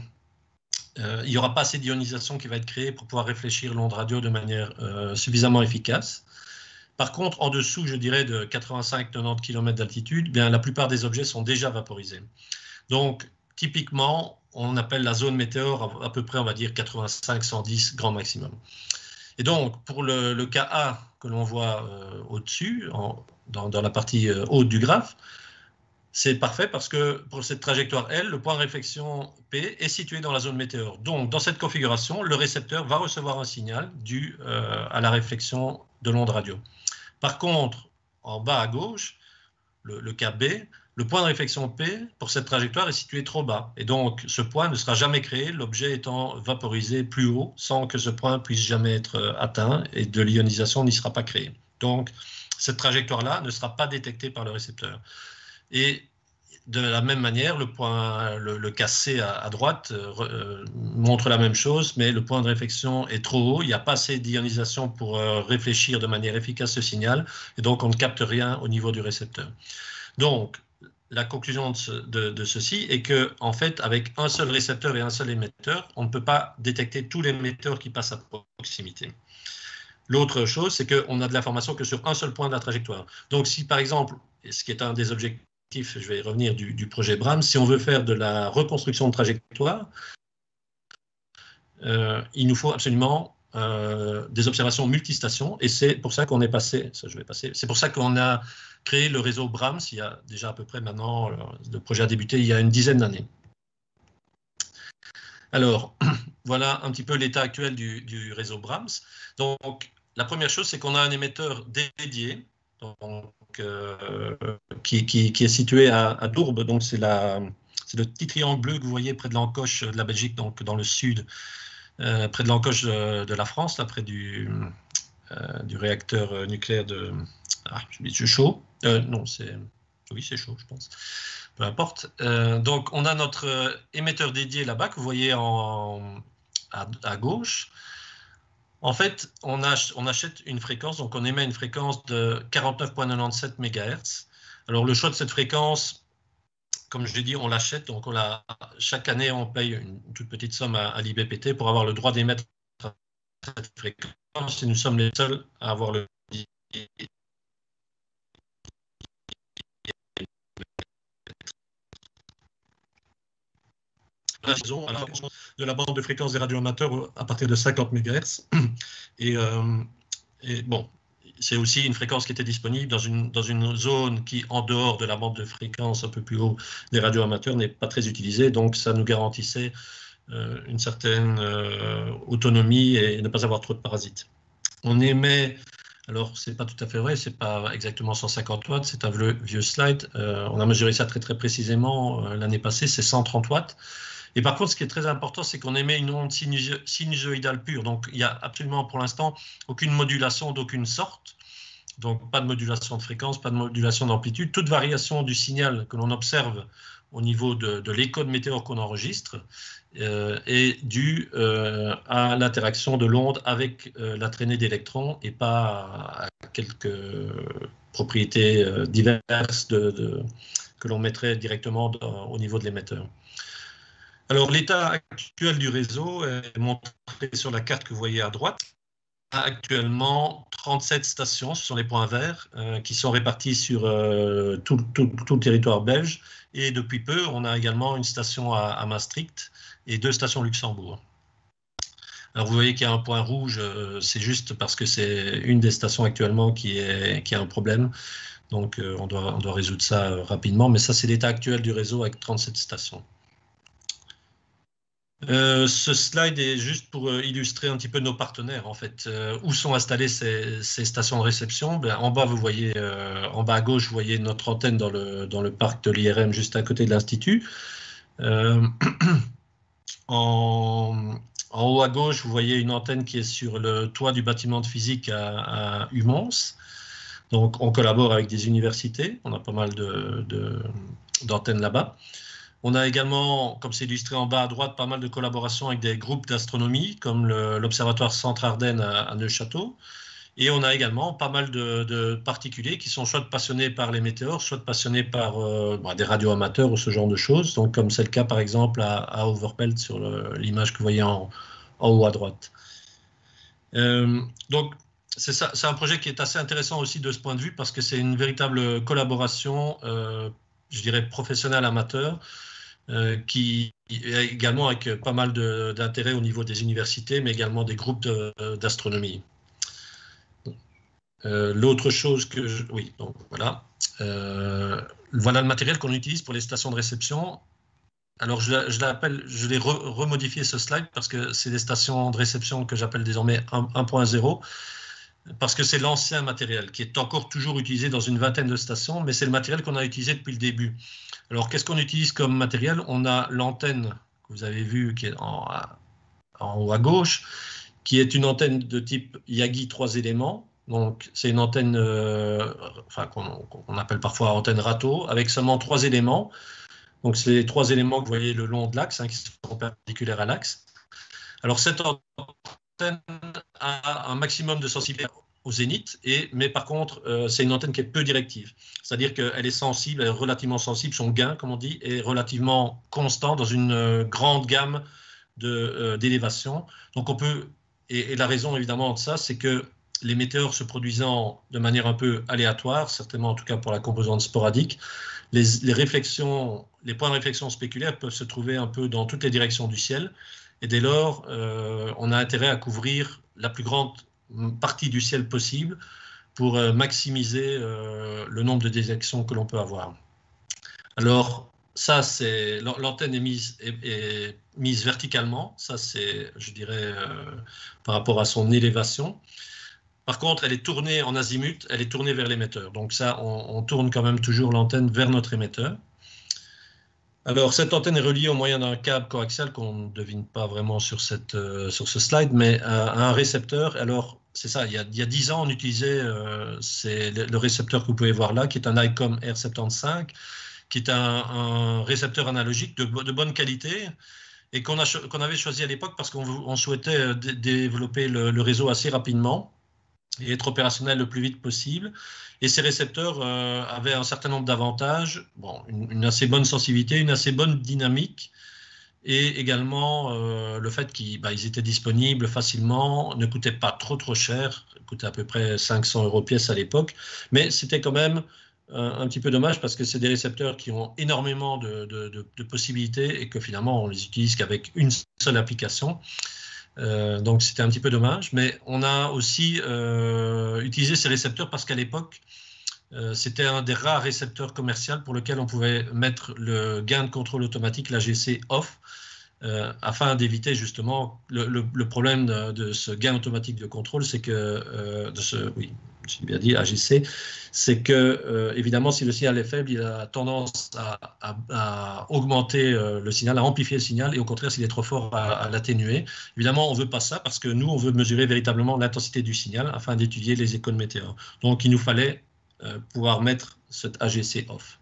n'y aura pas assez d'ionisation qui va être créée pour pouvoir réfléchir l'onde radio de manière suffisamment efficace. Par contre, en dessous, je dirais, de 85-90 km d'altitude, bien, la plupart des objets sont déjà vaporisés. Donc, typiquement, on appelle la zone météore à peu près, on va dire, 85-110 grand maximum. Et donc, pour le cas A que l'on voit au-dessus, dans la partie haute du graphe, c'est parfait parce que pour cette trajectoire L, le point de réflexion P est situé dans la zone météore. Donc, dans cette configuration, le récepteur va recevoir un signal dû à la réflexion de l'onde radio. Par contre, en bas à gauche, le cas B, le point de réflexion P pour cette trajectoire est situé trop bas. Et donc, ce point ne sera jamais créé, l'objet étant vaporisé plus haut, sans que ce point puisse jamais être atteint et de l'ionisation n'y sera pas créée. Donc, cette trajectoire-là ne sera pas détectée par le récepteur. Et de la même manière, le cas C à droite montre la même chose, mais le point de réflexion est trop haut, il n'y a pas assez d'ionisation pour réfléchir de manière efficace ce signal, et donc on ne capte rien au niveau du récepteur. Donc, la conclusion de ceci est que, en fait, avec un seul récepteur et un seul émetteur, on ne peut pas détecter tous les émetteurs qui passent à proximité. L'autre chose, c'est qu'on a de l'information que sur un seul point de la trajectoire. Donc, si par exemple, ce qui est un des objectifs, je vais y revenir, du projet Brahms, si on veut faire de la reconstruction de trajectoire, il nous faut absolument des observations multistations, et c'est pour ça qu'on est passé, c'est pour ça qu'on a créé le réseau Brahms il y a déjà à peu près maintenant, le projet a débuté il y a une dizaine d'années. Alors, voilà un petit peu l'état actuel du réseau Brahms. Donc, la première chose, c'est qu'on a un émetteur dédié, donc, qui est situé à Dourbe, donc c'est le petit triangle bleu que vous voyez près de l'encoche de la Belgique, donc dans le sud, près de l'encoche de la France, là, près du réacteur nucléaire de Chaux. Non, c'est Chaux, je pense. Peu importe. Donc, on a notre émetteur dédié là-bas que vous voyez à gauche. En fait, on achète une fréquence, donc on émet une fréquence de 49,97 MHz. Alors, le choix de cette fréquence, comme je l'ai dit, on l'achète, donc chaque année, on paye une toute petite somme à l'IBPT pour avoir le droit d'émettre cette fréquence, et nous sommes les seuls à avoir le de la bande de fréquence des radioamateurs à partir de 50 MHz. Et bon, c'est aussi une fréquence qui était disponible dans une zone qui, en dehors de la bande de fréquence un peu plus haut des radioamateurs, n'est pas très utilisée. Donc, ça nous garantissait une certaine autonomie et ne pas avoir trop de parasites. On émet Alors, ce n'est pas tout à fait vrai, ce n'est pas exactement 150 watts, c'est un vieux slide. On a mesuré ça très précisément l'année passée, c'est 130 watts. Et par contre, ce qui est très important, c'est qu'on émet une onde sinusoïdale pure. Donc, il n'y a absolument pour l'instant aucune modulation d'aucune sorte. Donc, pas de modulation de fréquence, pas de modulation d'amplitude. Toute variation du signal que l'on observe au niveau de l'écho de météore qu'on enregistre est due à l'interaction de l'onde avec la traînée d'électrons et pas à quelques propriétés diverses que l'on mettrait directement au niveau de l'émetteur. Alors, l'état actuel du réseau est montré sur la carte que vous voyez à droite. On a actuellement 37 stations, ce sont les points verts, qui sont répartis sur tout le territoire belge. Et depuis peu, on a également une station à Maastricht et 2 stations Luxembourg. Alors, vous voyez qu'il y a un point rouge, c'est juste parce que c'est une des stations actuellement qui a un problème. Donc, on doit résoudre ça rapidement. Mais ça, c'est l'état actuel du réseau avec 37 stations. Ce slide est juste pour illustrer un petit peu nos partenaires, en fait. Où sont installées ces stations de réception? En bas, vous voyez, en bas à gauche, vous voyez notre antenne dans le parc de l'IRM, juste à côté de l'Institut. En haut à gauche, vous voyez une antenne qui est sur le toit du bâtiment de physique à Humons. Donc, on collabore avec des universités. On a pas mal d'antennes là-bas. On a également, comme c'est illustré en bas à droite, pas mal de collaborations avec des groupes d'astronomie, comme l'Observatoire Centre-Ardennes à Neuchâteau. Et on a également pas mal de particuliers qui sont soit passionnés par les météores, soit passionnés par des radioamateurs ou ce genre de choses. Donc, comme c'est le cas, par exemple, à Overpelt, sur l'image que vous voyez en haut à droite. Donc, c'est un projet qui est assez intéressant aussi de ce point de vue, parce que c'est une véritable collaboration, je dirais, professionnelle-amateur, qui est également avec pas mal d'intérêt au niveau des universités, mais également des groupes d'astronomie. L'autre chose que oui, donc voilà. Voilà le matériel qu'on utilise pour les stations de réception. Alors, je l'ai remodifié ce slide parce que c'est des stations de réception que j'appelle désormais 1.0, parce que c'est l'ancien matériel qui est encore toujours utilisé dans une vingtaine de stations, mais c'est le matériel qu'on a utilisé depuis le début. Alors, qu'est-ce qu'on utilise comme matériel? On a l'antenne que vous avez vue qui est en haut à gauche, qui est une antenne de type Yagi 3 éléments. Donc, c'est une antenne qu'on appelle parfois antenne râteau, avec seulement 3 éléments. Donc, c'est les 3 éléments que vous voyez le long de l'axe, qui sont perpendiculaires à l'axe. Alors, cette antenne a un maximum de sensibilité au zénith, mais par contre, c'est une antenne qui est peu directive. C'est-à-dire qu'elle est sensible, elle est relativement sensible, son gain, comme on dit, est relativement constant dans une grande gamme d'élévation. Donc, on peut, et la raison évidemment de ça, c'est que les météores se produisant de manière un peu aléatoire, certainement en tout cas pour la composante sporadique, les réflexions, les points de réflexion spéculaires peuvent se trouver un peu dans toutes les directions du ciel. Et dès lors, on a intérêt à couvrir la plus grande partie du ciel possible pour maximiser le nombre de détections que l'on peut avoir. Alors, ça, c'est l'antenne est mise verticalement. Ça, c'est, je dirais, par rapport à son élévation. Par contre, elle est tournée en azimut, elle est tournée vers l'émetteur. Donc ça, on tourne quand même toujours l'antenne vers notre émetteur. Alors, cette antenne est reliée au moyen d'un câble coaxial qu'on ne devine pas vraiment sur ce slide, mais à un récepteur. Alors, c'est ça, il y a 10 ans, on utilisait le récepteur que vous pouvez voir là, qui est un ICOM R75, qui est un récepteur analogique de bonne qualité, et qu'on avait choisi à l'époque parce qu'on souhaitait développer le réseau assez rapidement et être opérationnel le plus vite possible. Et ces récepteurs avaient un certain nombre d'avantages, une assez bonne sensibilité, une assez bonne dynamique, et également le fait qu'ils étaient disponibles facilement, ne coûtaient pas trop cher, coûtaient à peu près 500 € pièce à l'époque, mais c'était quand même un petit peu dommage parce que c'est des récepteurs qui ont énormément de possibilités et que finalement on les utilise qu'avec une seule application. Donc c'était un petit peu dommage, mais on a aussi utilisé ces récepteurs parce qu'à l'époque, c'était un des rares récepteurs commerciaux pour lequel on pouvait mettre le gain de contrôle automatique, l'AGC off, afin d'éviter justement le problème de ce gain automatique de contrôle, c'est que j'ai bien dit AGC, c'est que, évidemment, si le signal est faible, il a tendance à augmenter le signal, à amplifier le signal, et au contraire, s'il est trop fort, à l'atténuer. Évidemment, on ne veut pas ça, parce que nous, on veut mesurer véritablement l'intensité du signal afin d'étudier les échos de météores. Donc, il nous fallait pouvoir mettre cet AGC off.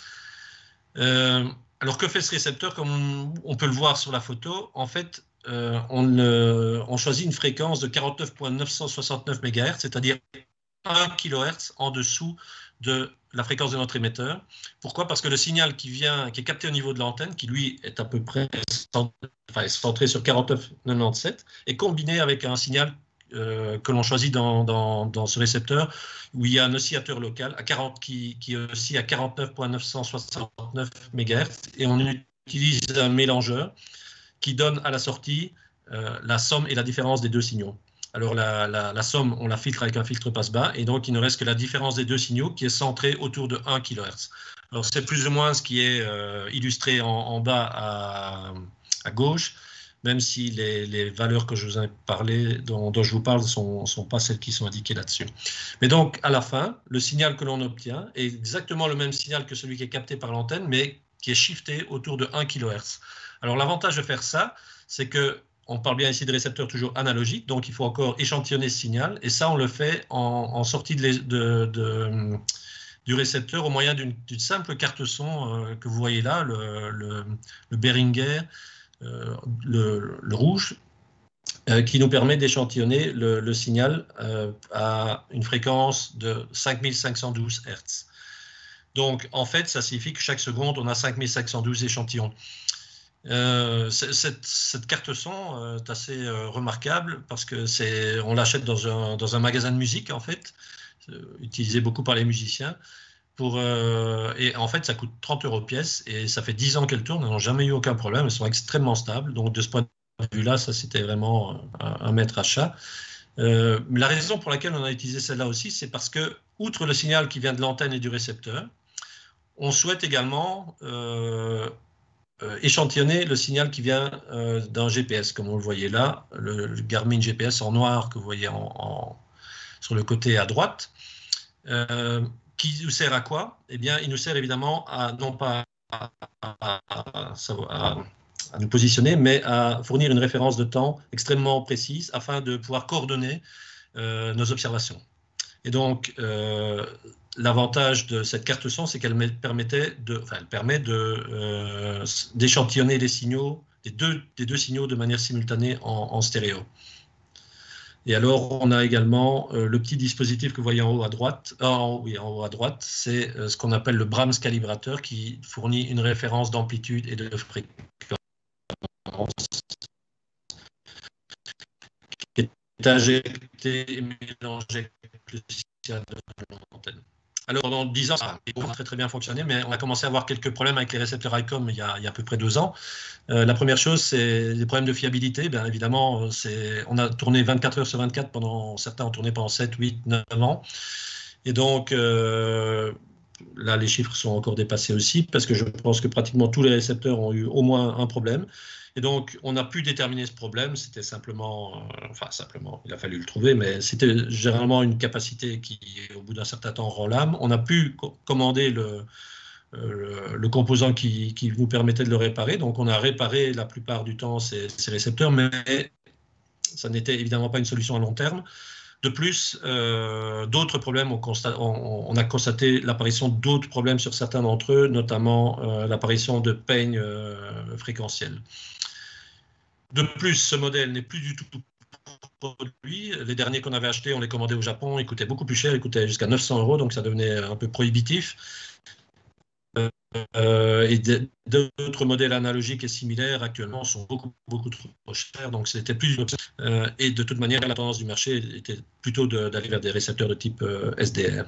Alors, que fait ce récepteur? Comme on peut le voir sur la photo, en fait, on choisit une fréquence de 49,969 MHz, c'est-à-dire 1 kHz en dessous de la fréquence de notre émetteur. Pourquoi? Parce que le signal qui est capté au niveau de l'antenne, qui lui est à peu près centré sur 49,97, est combiné avec un signal que l'on choisit dans ce récepteur, où il y a un oscillateur local qui oscille à 49,969 MHz, et on utilise un mélangeur qui donne à la sortie la somme et la différence des deux signaux. Alors la somme, on la filtre avec un filtre passe-bas, et donc il ne reste que la différence des deux signaux qui est centrée autour de 1 kHz. Alors c'est plus ou moins ce qui est illustré en bas à gauche, même si les valeurs que je vous ai parlé, dont je vous parle, ne sont pas celles qui sont indiquées là-dessus. Mais donc, à la fin, le signal que l'on obtient est exactement le même signal que celui qui est capté par l'antenne, mais qui est shifté autour de 1 kHz. Alors, l'avantage de faire ça, c'est qu'on parle bien ici de récepteurs toujours analogiques, donc il faut encore échantillonner ce signal, et ça, on le fait en sortie du récepteur au moyen d'une simple carte son que vous voyez là, le Behringer, le rouge, qui nous permet d'échantillonner le signal à une fréquence de 5512 Hz. Donc, en fait, ça signifie que chaque seconde, on a 5512 échantillons. Cette carte son est assez remarquable parce que on l'achète dans un magasin de musique, en fait, utilisé beaucoup par les musiciens. Et en fait, ça coûte 30 € pièce, et ça fait 10 ans qu'elles tournent, elles n'ont jamais eu aucun problème, elles sont extrêmement stables. Donc, de ce point de vue-là, ça, c'était vraiment un maître achat. La raison pour laquelle on a utilisé celle-là aussi, c'est parce que, outre le signal qui vient de l'antenne et du récepteur, on souhaite également échantillonner le signal qui vient d'un GPS, comme vous le voyez là, le Garmin GPS en noir que vous voyez sur le côté à droite. Qui nous sert à quoi? Eh bien, il nous sert évidemment non pas à nous positionner, mais à fournir une référence de temps extrêmement précise afin de pouvoir coordonner nos observations. Et donc, l'avantage de cette carte son, c'est qu'elle permet d'échantillonner les signaux, des deux signaux de manière simultanée en stéréo. Et alors, on a également le petit dispositif que vous voyez en haut à droite. En haut à droite, c'est ce qu'on appelle le Brahms calibrateur, qui fournit une référence d'amplitude et de fréquence qui est injecté et mélangé avec le signal de l'antenne. Alors, pendant 10 ans, ça a très bien fonctionné, mais on a commencé à avoir quelques problèmes avec les récepteurs ICOM il y a à peu près 2 ans. La première chose, c'est les problèmes de fiabilité. Bien évidemment, on a tourné 24 heures sur 24, certains ont tourné pendant 7, 8, 9 ans. Et donc, là, les chiffres sont encore dépassés aussi, parce que je pense que pratiquement tous les récepteurs ont eu au moins un problème. Et donc, on a pu déterminer ce problème. C'était simplement, il a fallu le trouver, mais c'était généralement une capacité qui, au bout d'un certain temps, rend l'âme. On a pu commander le composant qui nous permettait de le réparer. Donc, on a réparé la plupart du temps ces récepteurs, mais ça n'était évidemment pas une solution à long terme. De plus, d'autres problèmes, on a constaté l'apparition d'autres problèmes sur certains d'entre eux, notamment l'apparition de peignes fréquentielles. De plus, ce modèle n'est plus du tout produit. Les derniers qu'on avait achetés, on les commandait au Japon, ils coûtaient beaucoup plus cher, ils coûtaient jusqu'à 900 €, donc ça devenait un peu prohibitif. Et d'autres modèles analogiques et similaires actuellement sont beaucoup trop chers, donc c'était plus une option. Et de toute manière, la tendance du marché était plutôt d'aller vers des récepteurs de type SDR.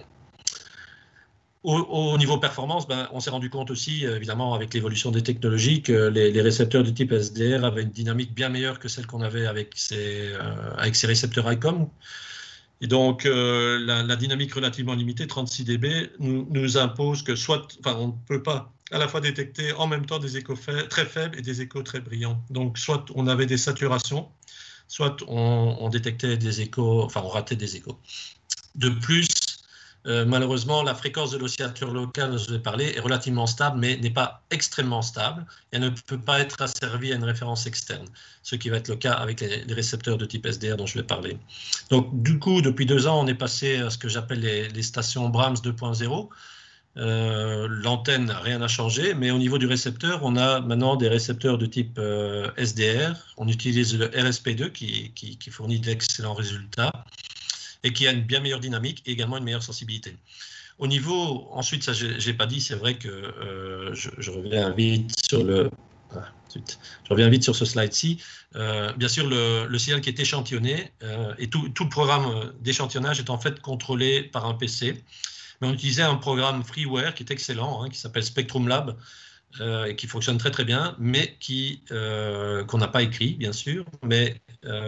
Au niveau performance, on s'est rendu compte aussi, évidemment, avec l'évolution des technologies, que les récepteurs de type SDR avaient une dynamique bien meilleure que celle qu'on avait avec ces récepteurs ICOM. Et donc, la dynamique relativement limitée, 36 dB, nous impose que on ne peut pas à la fois détecter en même temps des échos très faibles et des échos très brillants. Donc, soit on avait des saturations, soit on détectait des échos, on ratait des échos. De plus, malheureusement, la fréquence de l'oscillateur local, dont je vous ai parlé, est relativement stable, mais n'est pas extrêmement stable. Elle ne peut pas être asservie à une référence externe, ce qui va être le cas avec les récepteurs de type SDR dont je vais parler. Donc, du coup, depuis 2 ans, on est passé à ce que j'appelle les stations Brahms 2.0. L'antenne, rien n'a changé, mais au niveau du récepteur, on a maintenant des récepteurs de type SDR. On utilise le RSP2 qui fournit d'excellents résultats et qui a une bien meilleure dynamique et également une meilleure sensibilité. Au niveau, ensuite, ça je n'ai pas dit, c'est vrai que je reviens vite sur ce slide-ci. Bien sûr, le signal qui est échantillonné et tout le programme d'échantillonnage est en fait contrôlé par un PC. Mais on utilisait un programme freeware qui est excellent, hein, qui s'appelle Spectrum Lab, et qui fonctionne très très bien, mais qu'on n'a pas écrit, bien sûr, mais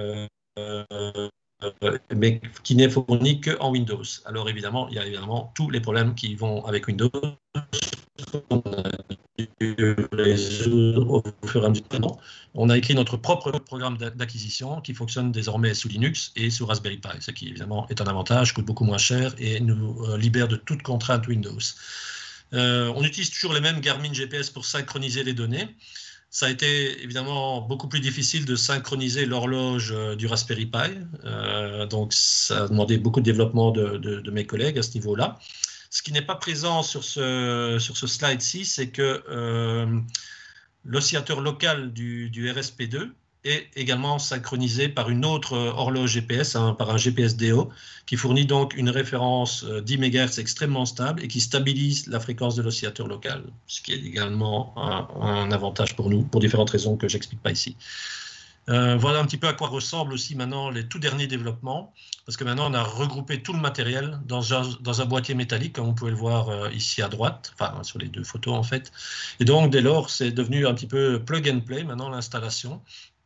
qui n'est fourni qu'en Windows. Alors évidemment, il y a évidemment tous les problèmes qui vont avec Windows. On a dû résoudre au fur et à mesure du temps. On a écrit notre propre programme d'acquisition qui fonctionne désormais sous Linux et sous Raspberry Pi, ce qui évidemment est un avantage, coûte beaucoup moins cher et nous libère de toute contrainte Windows. On utilise toujours les mêmes Garmin GPS pour synchroniser les données. Ça a été évidemment beaucoup plus difficile de synchroniser l'horloge du Raspberry Pi, donc ça a demandé beaucoup de développement de mes collègues à ce niveau-là. Ce qui n'est pas présent sur ce slide-ci, c'est que l'oscillateur local du RSP2 est également synchronisé par une autre horloge GPS, par un GPS DO, qui fournit donc une référence 10 MHz extrêmement stable et qui stabilise la fréquence de l'oscillateur local, ce qui est également un avantage pour nous, pour différentes raisons que je n'explique pas ici. Voilà un petit peu à quoi ressemblent aussi maintenant les tout derniers développements, parce que maintenant on a regroupé tout le matériel dans un boîtier métallique, comme vous pouvez le voir ici à droite, enfin sur les 2 photos en fait. Et donc dès lors, c'est devenu un petit peu plug and play maintenant l'installation,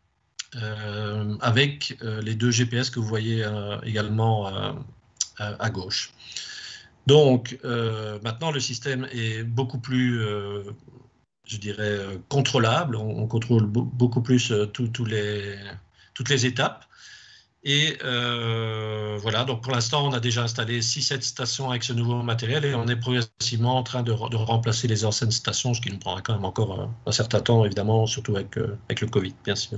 avec les 2 GPS que vous voyez également à gauche. Donc maintenant le système est beaucoup plus je dirais, contrôlable. On contrôle beaucoup plus toutes les étapes. Et voilà, donc pour l'instant, on a déjà installé 6-7 stations avec ce nouveau matériel et on est progressivement en train de remplacer les anciennes stations, ce qui nous prendra quand même encore un certain temps, évidemment, surtout avec le Covid, bien sûr.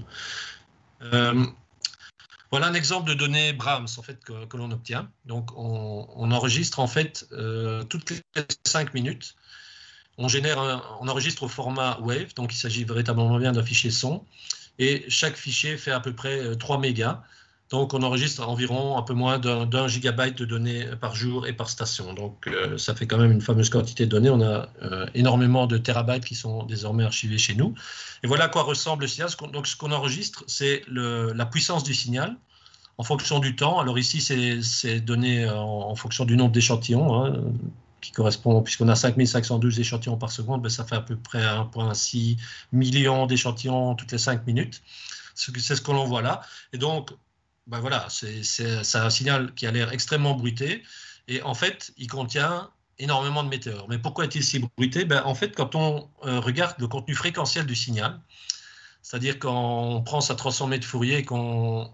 Voilà un exemple de données Brahms en fait, que l'on obtient. Donc, on enregistre en fait toutes les 5 minutes. On enregistre au format WAVE, donc il s'agit véritablement bien d'un fichier son, et chaque fichier fait à peu près 3 mégas, donc on enregistre environ un peu moins d'1 gigabyte de données par jour et par station, donc ça fait quand même une fameuse quantité de données. On a énormément de terabytes qui sont désormais archivés chez nous, et voilà à quoi ressemble le signal. Donc ce qu'on enregistre, c'est la puissance du signal, en fonction du temps. Alors ici, c'est donné en fonction du nombre d'échantillons, hein, qui correspond, puisqu'on a 5512 échantillons par seconde, ben ça fait à peu près 1,6 million d'échantillons toutes les 5 minutes. C'est ce que l'on voit là. Et donc, ben voilà, c'est un signal qui a l'air extrêmement bruité. Et en fait, il contient énormément de météores. Mais pourquoi est-il si bruité? Ben, en fait, quand on regarde le contenu fréquentiel du signal, c'est-à-dire quand on prend sa transformée de Fourier et qu'on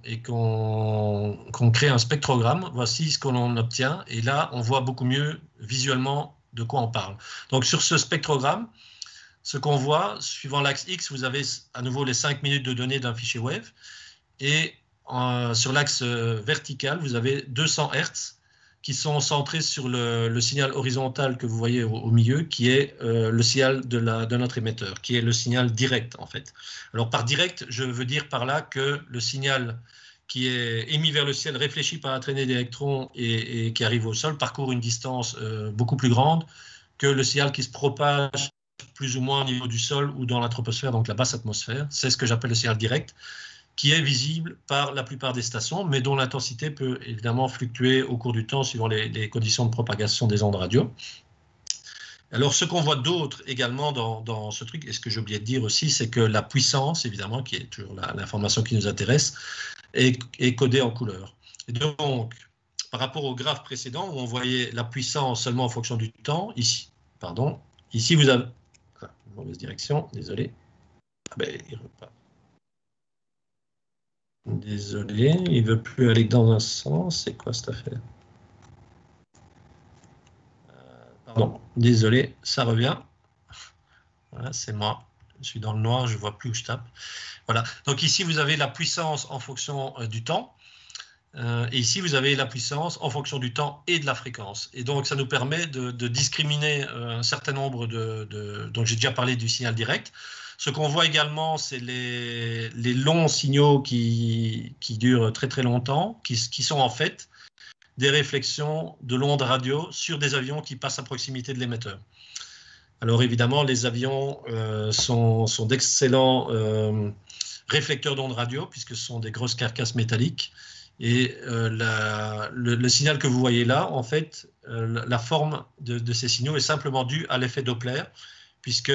crée un spectrogramme, voici ce que l'on obtient. Et là, on voit beaucoup mieux visuellement de quoi on parle. Donc sur ce spectrogramme, ce qu'on voit, suivant l'axe X, vous avez à nouveau les 5 minutes de données d'un fichier WAVE. Et sur l'axe vertical, vous avez 200 Hz qui sont centrés sur le signal horizontal que vous voyez au milieu, qui est le signal de notre émetteur, qui est le signal direct en fait. Alors par direct, je veux dire par là que le signal qui est émis vers le ciel, réfléchi par la traînée d'électrons et qui arrive au sol, parcourt une distance beaucoup plus grande que le signal qui se propage plus ou moins au niveau du sol ou dans la troposphère, donc la basse atmosphère. C'est ce que j'appelle le signal direct, qui est visible par la plupart des stations, mais dont l'intensité peut évidemment fluctuer au cours du temps suivant les conditions de propagation des ondes radio. Alors, ce qu'on voit d'autre également dans ce truc, et ce que j'ai oublié de dire aussi, c'est que la puissance, évidemment, qui est toujours l'information qui nous intéresse, est codée en couleur. Et donc, par rapport au graphe précédent, où on voyait la puissance seulement en fonction du temps, ici, vous avez... Ah, mauvaise direction, désolé. Ah ben, il repart. Désolé, il ne veut plus aller dans un sens. C'est quoi cette affaire? Pardon, désolé, ça revient. Voilà, c'est moi. Je suis dans le noir, je ne vois plus où je tape. Voilà. Donc ici, vous avez la puissance en fonction du temps. Et ici, vous avez la puissance en fonction du temps et de la fréquence. Et donc, ça nous permet de discriminer un certain nombre donc, j'ai déjà parlé du signal direct. Ce qu'on voit également, c'est les longs signaux qui durent très très longtemps, qui sont en fait des réflexions de l'onde radio sur des avions qui passent à proximité de l'émetteur. Alors évidemment, les avions sont d'excellents réflecteurs d'ondes radio, puisque ce sont des grosses carcasses métalliques. Et le signal que vous voyez là, en fait, la forme de ces signaux est simplement due à l'effet Doppler, puisque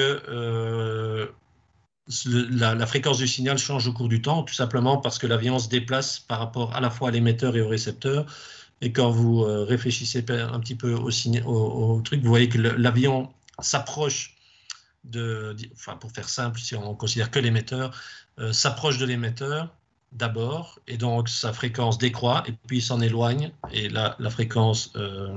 la fréquence du signal change au cours du temps, tout simplement parce que l'avion se déplace par rapport à la fois à l'émetteur et au récepteur. Et quand vous réfléchissez un petit peu au truc, vous voyez que l'avion s'approche enfin pour faire simple, si on considère que l'émetteur, s'approche de l'émetteur d'abord, et donc sa fréquence décroît, et puis il s'en éloigne, et là, la fréquence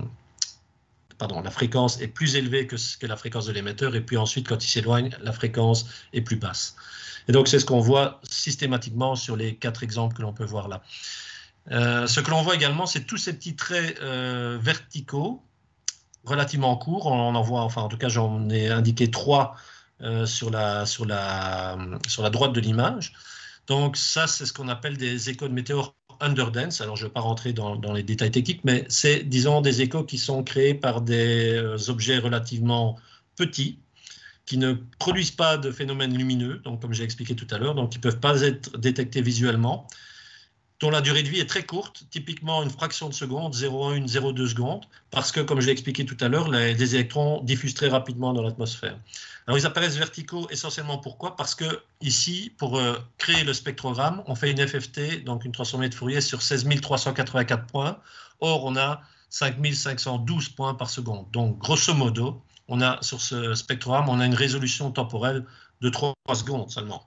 est plus élevée que la fréquence de l'émetteur, et puis ensuite, quand il s'éloigne, la fréquence est plus basse. Et donc, c'est ce qu'on voit systématiquement sur les 4 exemples que l'on peut voir là. Ce que l'on voit également, c'est tous ces petits traits verticaux, relativement courts. On en voit, enfin, en tout cas, j'en ai indiqué 3 sur la droite de l'image. Donc, ça, c'est ce qu'on appelle des échos de météores underdense. Alors, je ne vais pas rentrer dans les détails techniques, mais c'est, disons, des échos qui sont créés par des objets relativement petits, qui ne produisent pas de phénomènes lumineux, donc comme j'ai expliqué tout à l'heure, donc qui ne peuvent pas être détectés visuellement, dont la durée de vie est très courte, typiquement une fraction de seconde, 0,1, 0,2 secondes, parce que, comme je l'ai expliqué tout à l'heure, les électrons diffusent très rapidement dans l'atmosphère. Alors, ils apparaissent verticaux essentiellement pourquoi? Parce que ici, pour créer le spectrogramme, on fait une FFT, donc une transformée de Fourier, sur 16 384 points. Or, on a 5 512 points par seconde. Donc, grosso modo, on a sur ce spectrogramme, on a une résolution temporelle de 3 secondes seulement.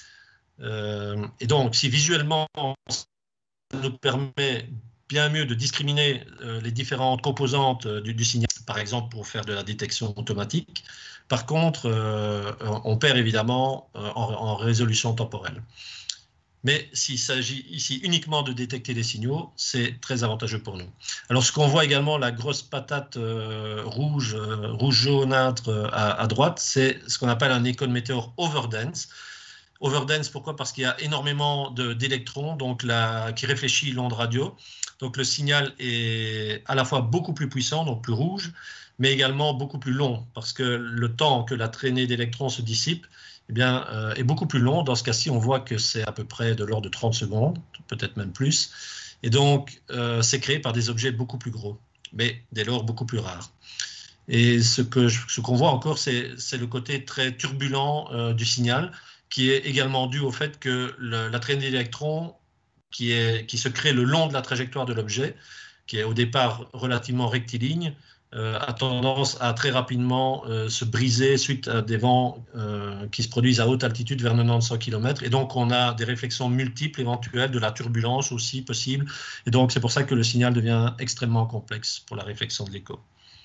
Et donc, si visuellement, nous permet bien mieux de discriminer les différentes composantes du signal, par exemple pour faire de la détection automatique. Par contre, on perd évidemment en résolution temporelle. Mais s'il s'agit ici uniquement de détecter les signaux, c'est très avantageux pour nous. Alors, ce qu'on voit également, la grosse patate rouge jaunâtre à droite, c'est ce qu'on appelle un écho de météore overdense. Overdense, pourquoi? Parce qu'il y a énormément d'électrons qui réfléchit l'onde radio. Donc le signal est à la fois beaucoup plus puissant, donc plus rouge, mais également beaucoup plus long, parce que le temps que la traînée d'électrons se dissipe est beaucoup plus long. Dans ce cas-ci, on voit que c'est à peu près de l'ordre de 30 secondes, peut-être même plus. Et donc, c'est créé par des objets beaucoup plus gros, mais dès lors beaucoup plus rares. Et ce qu'on voit encore, c'est le côté très turbulent du signal, qui est également dû au fait que la traînée d'électrons qui se crée le long de la trajectoire de l'objet, qui est au départ relativement rectiligne, a tendance à très rapidement se briser suite à des vents qui se produisent à haute altitude vers 90-100 km. Et donc, on a des réflexions multiples éventuelles, de la turbulence aussi possible. Et donc, c'est pour ça que le signal devient extrêmement complexe pour la réflexion de l'écho.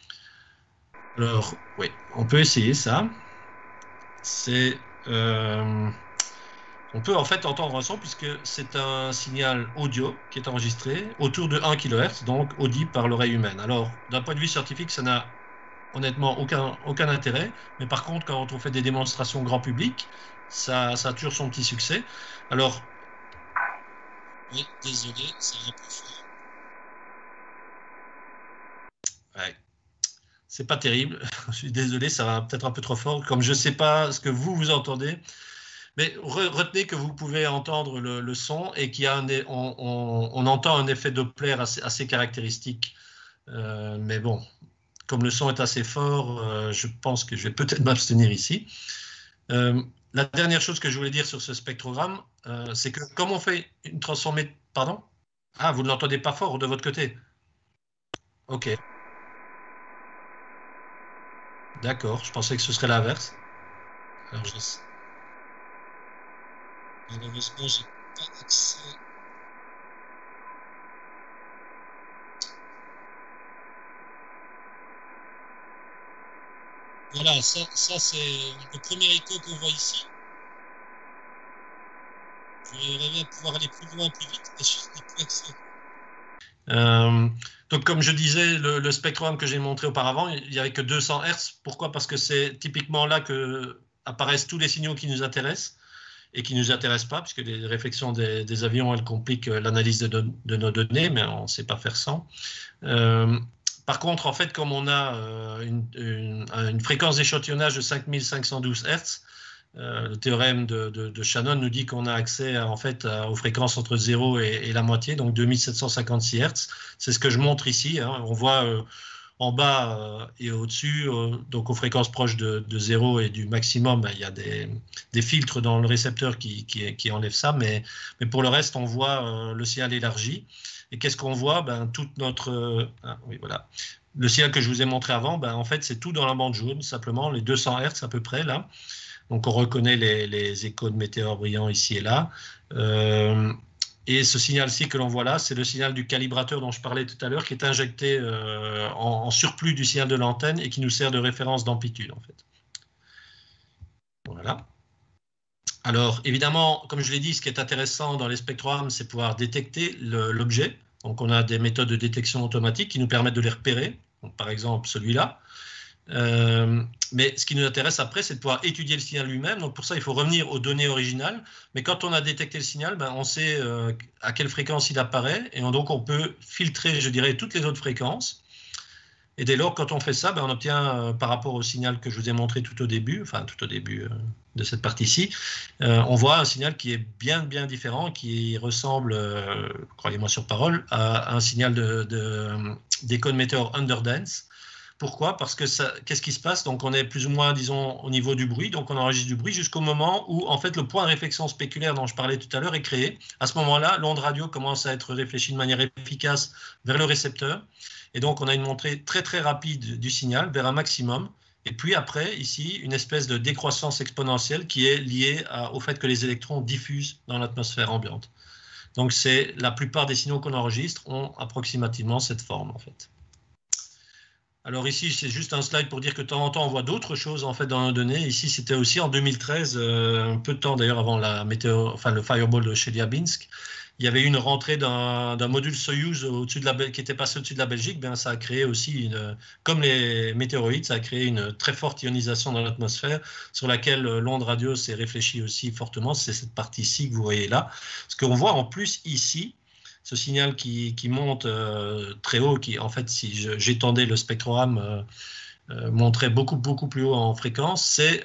Alors, oui, on peut essayer ça. On peut en fait entendre un son puisque c'est un signal audio qui est enregistré autour de 1 kHz, donc audible par l'oreille humaine. Alors, d'un point de vue scientifique, ça n'a honnêtement aucun intérêt, mais par contre, quand on fait des démonstrations grand public, ça a toujours son petit succès. Alors, oui, désolé, c'est un peu fort. Ouais. C'est pas terrible, je suis désolé, ça va peut-être un peu trop fort, comme je ne sais pas ce que vous entendez. Mais retenez que vous pouvez entendre le son et on entend un effet Doppler assez caractéristique. Mais bon, comme le son est assez fort, je pense que je vais peut-être m'abstenir ici. La dernière chose que je voulais dire sur ce spectrogramme, c'est que comme on fait une transformée... Pardon? Ah, vous ne l'entendez pas fort de votre côté? Ok. D'accord, je pensais que ce serait l'inverse. Alors, malheureusement, j'ai pas d'accès. Voilà, ça c'est le premier écho qu'on voit ici. Je rêvais de pouvoir aller plus loin, plus vite, mais je n'ai plus accès. Donc, comme je disais, le spectrum que j'ai montré auparavant, il n'y avait que 200 Hz. Pourquoi? Parce que c'est typiquement là que apparaissent tous les signaux qui nous intéressent et qui ne nous intéressent pas, puisque les réflexions des avions, elles compliquent l'analyse de nos données, mais on ne sait pas faire sans. Par contre, en fait, comme on a une fréquence d'échantillonnage de 5512 Hz, le théorème de Shannon nous dit qu'on a accès en fait aux fréquences entre 0 et la moitié, donc 2756 Hz. C'est ce que je montre ici. Hein. On voit en bas et au-dessus, donc aux fréquences proches de 0 et du maximum, il y a des filtres dans le récepteur qui enlèvent ça, mais pour le reste, on voit le signal élargi. Et qu'est-ce qu'on voit? Toute notre... oui, voilà. Le signal que je vous ai montré avant, en fait, c'est tout dans la bande jaune, simplement, les 200 Hz à peu près, là. Donc, on reconnaît les échos de météores brillants ici et là. Et ce signal-ci que l'on voit là, c'est le signal du calibrateur dont je parlais tout à l'heure, qui est injecté en surplus du signal de l'antenne et qui nous sert de référence d'amplitude, en fait. Voilà. Alors, évidemment, comme je l'ai dit, ce qui est intéressant dans les spectrographes, c'est pouvoir détecter l'objet. Donc, on a des méthodes de détection automatique qui nous permettent de les repérer. Donc, par exemple, celui-là. Mais ce qui nous intéresse après, c'est de pouvoir étudier le signal lui-même. Donc pour ça, il faut revenir aux données originales. Mais quand on a détecté le signal, on sait à quelle fréquence il apparaît. Et donc on peut filtrer, je dirais, toutes les autres fréquences. Et dès lors, quand on fait ça, on obtient, par rapport au signal que je vous ai montré tout au début, enfin tout au début de cette partie-ci, on voit un signal qui est bien différent, qui ressemble, croyez-moi sur parole, à un signal d'écho de météore underdense. Pourquoi? Parce que qu'est-ce qui se passe? Donc on est plus ou moins, disons, au niveau du bruit, donc on enregistre du bruit jusqu'au moment où en fait le point de réflexion spéculaire dont je parlais tout à l'heure est créé. À ce moment-là, l'onde radio commence à être réfléchie de manière efficace vers le récepteur. Et donc on a une montée très rapide du signal vers un maximum. Et puis après, ici, une espèce de décroissance exponentielle qui est liée au fait que les électrons diffusent dans l'atmosphère ambiante. Donc c'est la plupart des signaux qu'on enregistre ont approximativement cette forme en fait. Alors ici, c'est juste un slide pour dire que de temps en temps, on voit d'autres choses en fait dans nos données. Ici, c'était aussi en 2013, un peu de temps d'ailleurs avant le Fireball de Chelyabinsk. Il y avait eu une rentrée d'un module Soyuz qui était passé au-dessus de la Belgique. Ça a créé aussi, comme les météoroïdes, ça a créé une très forte ionisation dans l'atmosphère sur laquelle l'onde radio s'est réfléchie aussi fortement. C'est cette partie-ci que vous voyez là. Ce qu'on voit en plus ici, ce signal qui monte très haut, qui en fait, si j'étendais le spectrogramme, montrait beaucoup plus haut en fréquence, c'est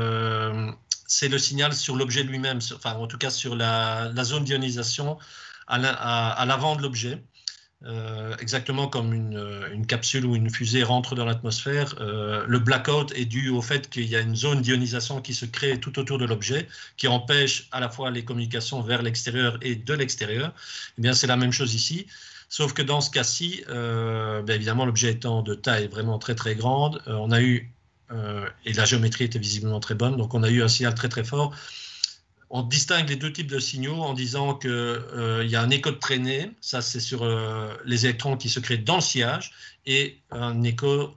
le signal sur l'objet lui-même, enfin en tout cas sur la zone d'ionisation à l'avant de l'objet. Exactement comme une capsule ou une fusée rentre dans l'atmosphère, le blackout est dû au fait qu'il y a une zone d'ionisation qui se crée tout autour de l'objet, qui empêche à la fois les communications vers l'extérieur et de l'extérieur. Eh bien, c'est la même chose ici, sauf que dans ce cas-ci, évidemment, l'objet étant de taille vraiment très grande, on a eu, et la géométrie était visiblement très bonne, donc on a eu un signal très fort. On distingue les deux types de signaux en disant qu'il y a un écho de traînée, ça c'est sur les électrons qui se créent dans le sillage, et un écho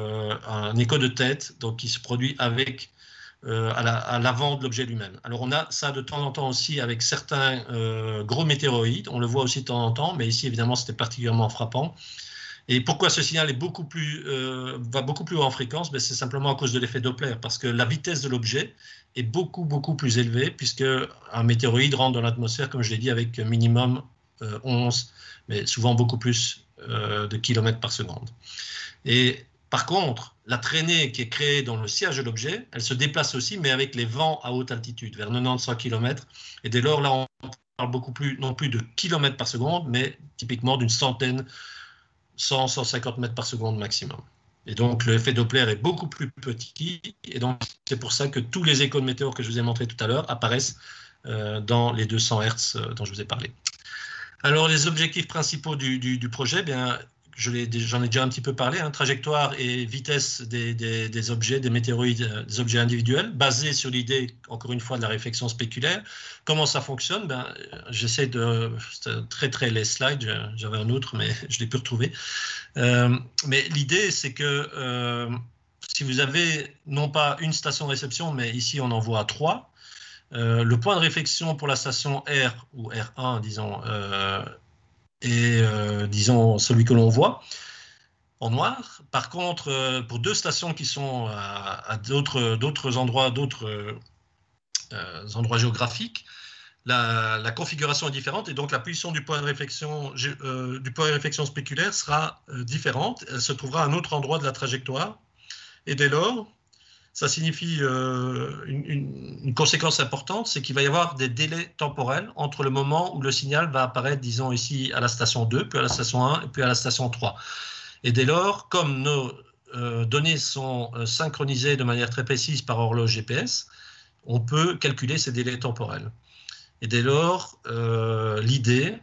de tête, donc qui se produit avec, à l'avant de l'objet lui-même. Alors on a ça de temps en temps aussi avec certains gros météoroïdes, on le voit aussi de temps en temps, mais ici évidemment c'était particulièrement frappant. Et pourquoi ce signal est va beaucoup plus haut en fréquence? C'est simplement à cause de l'effet Doppler, parce que la vitesse de l'objet est beaucoup plus élevée, puisque un météoroïde rentre dans l'atmosphère, comme je l'ai dit, avec minimum 11, mais souvent beaucoup plus de kilomètres par seconde. Et par contre, la traînée qui est créée dans le sillage de l'objet, elle se déplace aussi, mais avec les vents à haute altitude, vers 90-100 km. Et dès lors, là, on parle beaucoup plus, non plus de kilomètres par seconde, mais typiquement d'une centaine, 100-150 mètres par seconde maximum. Et donc, l'effet Doppler est beaucoup plus petit. Et donc, c'est pour ça que tous les échos de météores que je vous ai montrés tout à l'heure apparaissent dans les 200 Hz dont je vous ai parlé. Alors, les objectifs principaux du projet, j'en ai déjà un petit peu parlé, trajectoire et vitesse des objets, des météoroïdes, des objets individuels, basés sur l'idée, encore une fois, de la réflexion spéculaire. Comment ça fonctionne? J'essaie de... C'est très les slides, j'avais un autre, mais je ne l'ai plus retrouvé. Mais l'idée, c'est que si vous avez non pas une station de réception, mais ici on en voit 3, le point de réflexion pour la station R, ou R1, disons, est, disons, celui que l'on voit en noir. Par contre, pour 2 stations qui sont à d'autres endroits, d'autres endroits géographiques, la configuration est différente et donc la position du point de réflexion spéculaire sera différente. Elle se trouvera à un autre endroit de la trajectoire. Et dès lors, ça signifie une conséquence importante, c'est qu'il va y avoir des délais temporels entre le moment où le signal va apparaître, disons ici, à la station 2, puis à la station 1, et puis à la station 3. Et dès lors, comme nos données sont synchronisées de manière très précise par horloge GPS, on peut calculer ces délais temporels. Et dès lors, l'idée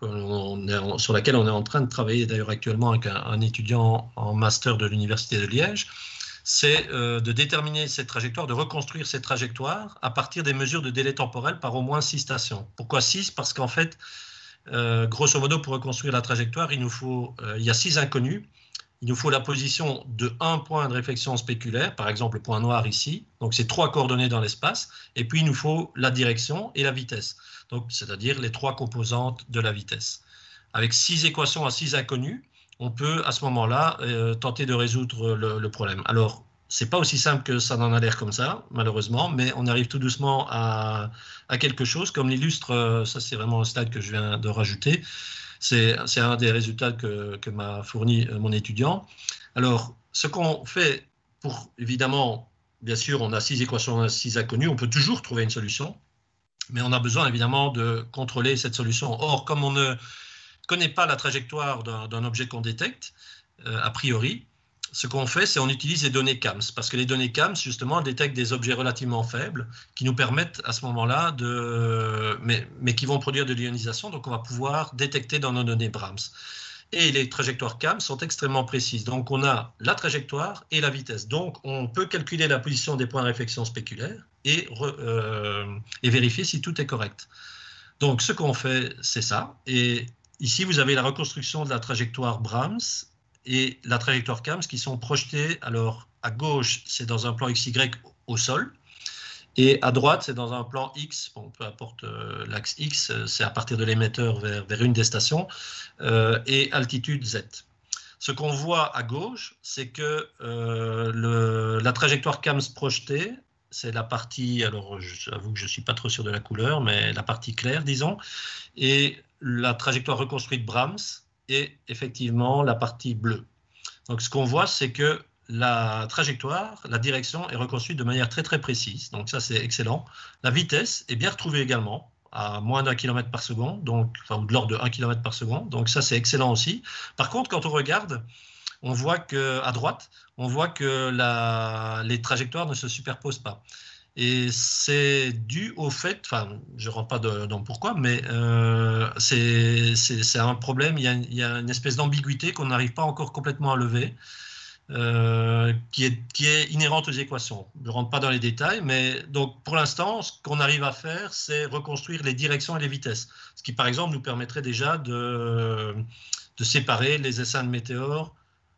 sur laquelle on est en train de travailler d'ailleurs actuellement avec un étudiant en master de l'Université de Liège, c'est de déterminer cette trajectoire, de reconstruire cette trajectoire à partir des mesures de délai temporel par au moins 6 stations. Pourquoi 6? Parce qu'en fait, grosso modo, pour reconstruire la trajectoire, il y a 6 inconnus. Il nous faut la position de un point de réflexion spéculaire, par exemple le point noir ici, donc c'est 3 coordonnées dans l'espace, et puis il nous faut la direction et la vitesse, donc c'est-à-dire les 3 composantes de la vitesse. Avec 6 équations à 6 inconnus, on peut à ce moment-là tenter de résoudre le problème. Alors, c'est pas aussi simple que ça n'en a l'air comme ça, malheureusement, mais on arrive tout doucement à quelque chose, comme l'illustre, ça c'est vraiment un slide que je viens de rajouter. C'est un des résultats que m'a fourni mon étudiant. Alors, ce qu'on fait pour, évidemment, bien sûr, on a 6 équations, 6 inconnues, on peut toujours trouver une solution, mais on a besoin, évidemment, de contrôler cette solution. Or, comme on ne connaît pas la trajectoire d'un objet qu'on détecte, a priori, ce qu'on fait, c'est qu'on utilise les données CAMS, parce que les données CAMS, justement, détectent des objets relativement faibles qui nous permettent à ce moment-là, mais qui vont produire de l'ionisation, donc on va pouvoir détecter dans nos données Brahms. Et les trajectoires CAMS sont extrêmement précises, donc on a la trajectoire et la vitesse. Donc on peut calculer la position des points de réflexion spéculaires et vérifier si tout est correct. Donc ce qu'on fait, c'est ça. Et ici, vous avez la reconstruction de la trajectoire Brahms et la trajectoire CAMS qui sont projetées. Alors, à gauche, c'est dans un plan XY au sol, et à droite, c'est dans un plan X, bon, peu importe l'axe X, c'est à partir de l'émetteur vers une des stations, et altitude Z. Ce qu'on voit à gauche, c'est que la trajectoire CAMS projetée, c'est la partie, alors j'avoue que je ne suis pas trop sûr de la couleur, mais la partie claire, disons, et la trajectoire reconstruite Brahms est effectivement la partie bleue. Donc ce qu'on voit, c'est que la trajectoire, la direction est reconstruite de manière très très précise, donc ça c'est excellent. La vitesse est bien retrouvée également, à moins d'1 km par seconde, donc, enfin, de l'ordre de 1 km par seconde, donc ça c'est excellent aussi. Par contre, quand on regarde, on voit qu'à droite, on voit que les trajectoires ne se superposent pas. Et c'est dû au fait, enfin, je ne rentre pas dans pourquoi, mais c'est un problème, il y a une espèce d'ambiguïté qu'on n'arrive pas encore complètement à lever, qui est inhérente aux équations. Je ne rentre pas dans les détails, mais donc pour l'instant, ce qu'on arrive à faire, c'est reconstruire les directions et les vitesses, ce qui par exemple nous permettrait déjà de séparer les essaims de météores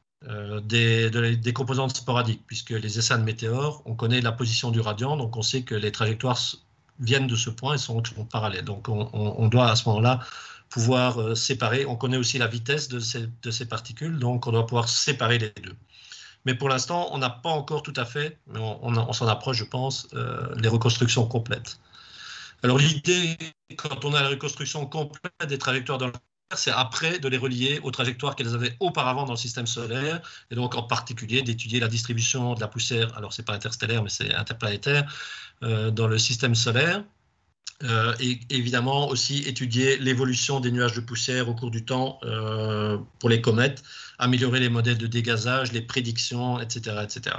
des composantes sporadiques, puisque les essaims de météores, on connaît la position du radian, donc on sait que les trajectoires viennent de ce point et sont parallèles. Donc on doit à ce moment-là pouvoir séparer. On connaît aussi la vitesse de ces particules, donc on doit pouvoir séparer les deux. Mais pour l'instant, on n'a pas encore tout à fait, mais on s'en approche, je pense, les reconstructions complètes. Alors l'idée, quand on a la reconstruction complète des trajectoires dans le c'est après de les relier aux trajectoires qu'elles avaient auparavant dans le système solaire, et donc en particulier d'étudier la distribution de la poussière, alors c'est pas interstellaire, mais c'est interplanétaire, dans le système solaire, et évidemment aussi étudier l'évolution des nuages de poussière au cours du temps pour les comètes, améliorer les modèles de dégazage, les prédictions, etc. etc.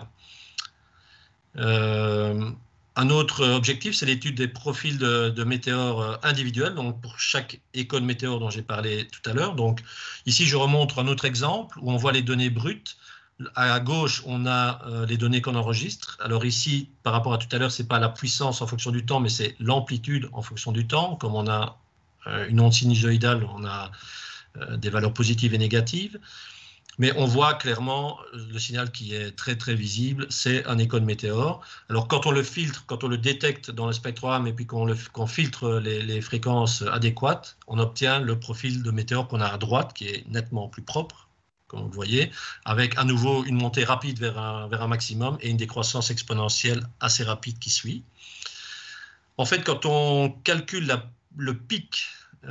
Un autre objectif, c'est l'étude des profils de météores individuels, donc pour chaque école météore dont j'ai parlé tout à l'heure. Donc ici, je remontre un autre exemple où on voit les données brutes. À gauche, on a les données qu'on enregistre. Alors ici, par rapport à tout à l'heure, ce n'est pas la puissance en fonction du temps, mais c'est l'amplitude en fonction du temps. Comme on a une onde sinusoïdale, on a des valeurs positives et négatives. Mais on voit clairement le signal qui est très très visible, c'est un écho de météore. Alors quand on le filtre, quand on le détecte dans le spectrogramme et puis qu'on filtre les fréquences adéquates, on obtient le profil de météore qu'on a à droite, qui est nettement plus propre, comme vous le voyez, avec à nouveau une montée rapide vers un maximum et une décroissance exponentielle assez rapide qui suit. En fait, quand on calcule le pic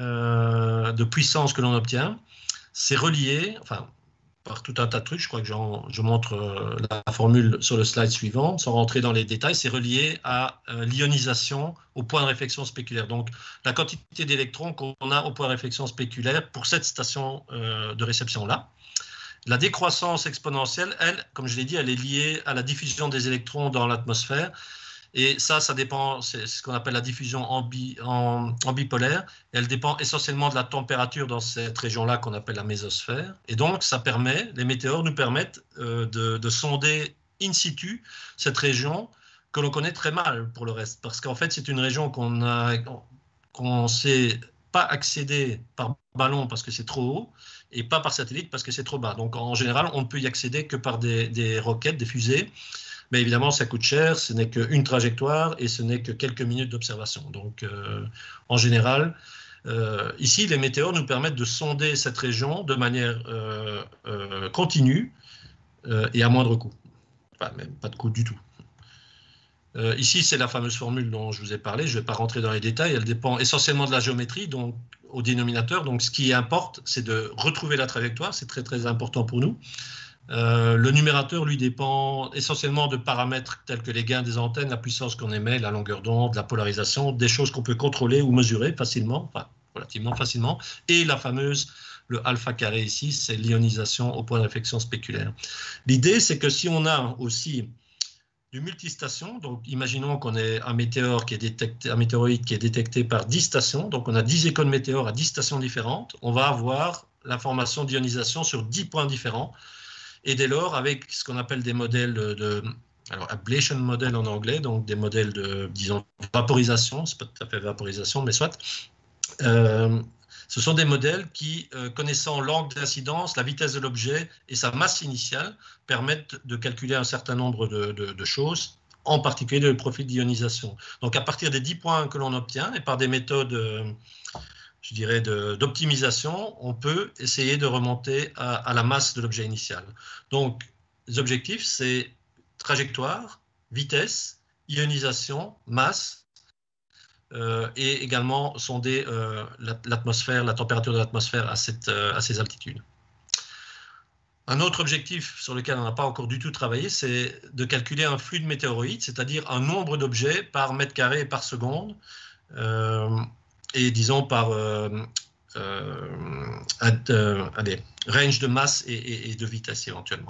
de puissance que l'on obtient, c'est relié, enfin, par tout un tas de trucs, je crois que je montre la formule sur le slide suivant, sans rentrer dans les détails, c'est relié à l'ionisation au point de réflexion spéculaire. Donc, la quantité d'électrons qu'on a au point de réflexion spéculaire pour cette station de réception-là. La décroissance exponentielle, elle, comme je l'ai dit, elle est liée à la diffusion des électrons dans l'atmosphère. Et ça dépend, c'est ce qu'on appelle la diffusion en bipolaire. Elle dépend essentiellement de la température dans cette région-là qu'on appelle la mésosphère. Et donc, les météores nous permettent de sonder in situ cette région que l'on connaît très mal pour le reste. Parce qu'en fait, c'est une région qu'on ne sait pas accéder par ballon parce que c'est trop haut et pas par satellite parce que c'est trop bas. Donc, en général, on ne peut y accéder que par des roquettes, des fusées. Mais évidemment, ça coûte cher, ce n'est qu'une trajectoire et ce n'est que quelques minutes d'observation. Donc, en général, ici, les météores nous permettent de sonder cette région de manière continue et à moindre coût. Enfin, même pas de coût du tout. Ici, c'est la fameuse formule dont je vous ai parlé. Je ne vais pas rentrer dans les détails. Elle dépend essentiellement de la géométrie, donc au dénominateur. Donc, ce qui importe, c'est de retrouver la trajectoire. C'est très, très important pour nous. Le numérateur, lui, dépend essentiellement de paramètres tels que les gains des antennes, la puissance qu'on émet, la longueur d'onde, la polarisation, des choses qu'on peut contrôler ou mesurer facilement, enfin relativement facilement, et le alpha carré ici, c'est l'ionisation au point de réflexion spéculaire. L'idée, c'est que si on a aussi du multistation, donc imaginons qu'on ait un météoroïde qui est détecté par 10 stations, donc on a 10 échos de météores à 10 stations différentes, on va avoir l'information d'ionisation sur 10 points différents. Et dès lors, avec ce qu'on appelle des modèles alors ablation model en anglais, donc des modèles de, disons, vaporisation, c'est pas tout à fait vaporisation, mais soit, ce sont des modèles qui, connaissant l'angle d'incidence, la vitesse de l'objet et sa masse initiale, permettent de calculer un certain nombre de choses, en particulier le profil d'ionisation. Donc à partir des 10 points que l'on obtient, et par des méthodes je dirais, d'optimisation, on peut essayer de remonter à la masse de l'objet initial. Donc, les objectifs, c'est trajectoire, vitesse, ionisation, masse, et également sonder l'atmosphère, la température de l'atmosphère à ces altitudes. Un autre objectif sur lequel on n'a pas encore du tout travaillé, c'est de calculer un flux de météoroïdes, c'est-à-dire un nombre d'objets par mètre carré et par seconde, et disons par range de masse et de vitesse éventuellement.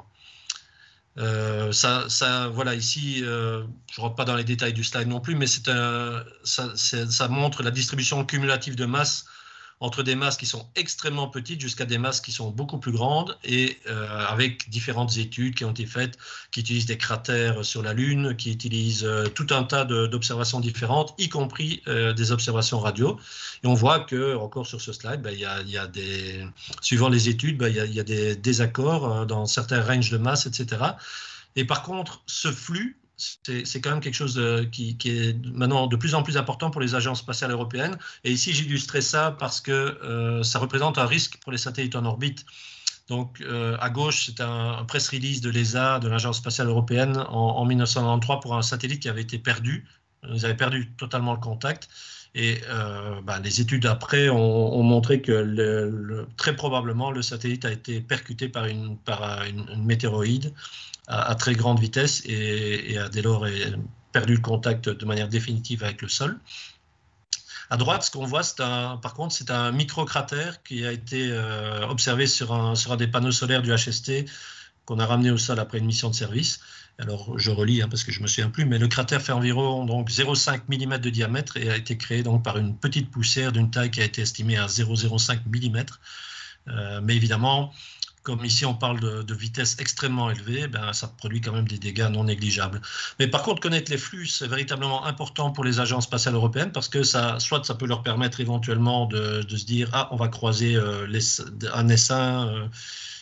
Voilà, ici, je ne rentre pas dans les détails du slide non plus, mais ça montre la distribution cumulative de masse entre des masses qui sont extrêmement petites jusqu'à des masses qui sont beaucoup plus grandes, et avec différentes études qui ont été faites, qui utilisent des cratères sur la Lune, qui utilisent tout un tas d'observations différentes, y compris des observations radio. Et on voit que, encore sur ce slide, il y a suivant les études, il y a des désaccords dans certains ranges de masse, etc. Et par contre, ce flux, c'est quand même quelque chose qui est maintenant de plus en plus important pour les agences spatiales européennes. Et ici, j'illustrais ça parce que ça représente un risque pour les satellites en orbite. Donc, à gauche, c'est un press release de l'ESA, de l'Agence spatiale européenne, en 1993 pour un satellite qui avait été perdu. Ils avaient perdu totalement le contact. Et les études après ont montré que très probablement, le satellite a été percuté par une météoroïde à très grande vitesse et a dès lors perdu le contact de manière définitive avec le sol. À droite, ce qu'on voit, par contre, c'est un microcratère qui a été observé sur un des panneaux solaires du HST qu'on a ramené au sol après une mission de service. Alors, je relis parce que je ne me souviens plus, mais le cratère fait environ 0,5 mm de diamètre et a été créé donc par une petite poussière d'une taille qui a été estimée à 0,05 mm. Mais évidemment, comme ici on parle de vitesse extrêmement élevée, ça produit quand même des dégâts non négligeables. Mais par contre, connaître les flux, c'est véritablement important pour les agences spatiales européennes parce que soit ça peut leur permettre éventuellement de se dire « Ah, on va croiser un essaim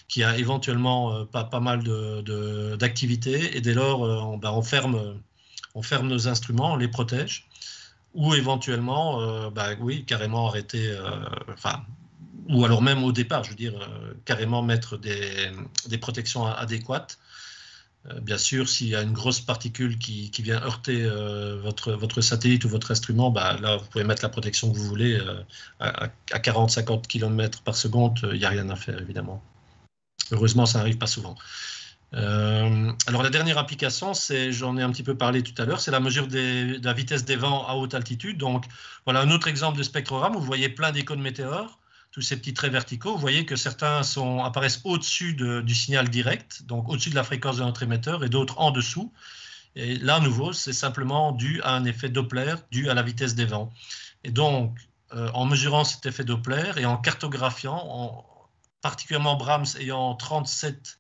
qui a éventuellement pas mal d'activités, et dès lors, on ferme nos instruments, on les protège, ou éventuellement, oui, carrément arrêter, ou alors même au départ, je veux dire, carrément mettre des protections adéquates. Bien sûr, s'il y a une grosse particule qui vient heurter votre satellite ou votre instrument, là, vous pouvez mettre la protection que vous voulez. À 40-50 km par seconde, il n'y a rien à faire, évidemment. Heureusement, ça n'arrive pas souvent. Alors, la dernière application, j'en ai un petit peu parlé tout à l'heure, c'est la mesure de la vitesse des vents à haute altitude. Donc, voilà un autre exemple de spectrogramme où vous voyez plein d'échos de météores, tous ces petits traits verticaux. Vous voyez que certains apparaissent au-dessus du signal direct, donc au-dessus de la fréquence de notre émetteur, et d'autres en dessous. Et là, à nouveau, c'est simplement dû à un effet Doppler, dû à la vitesse des vents. Et donc, en mesurant cet effet Doppler et en cartographiant, particulièrement Brahms ayant 37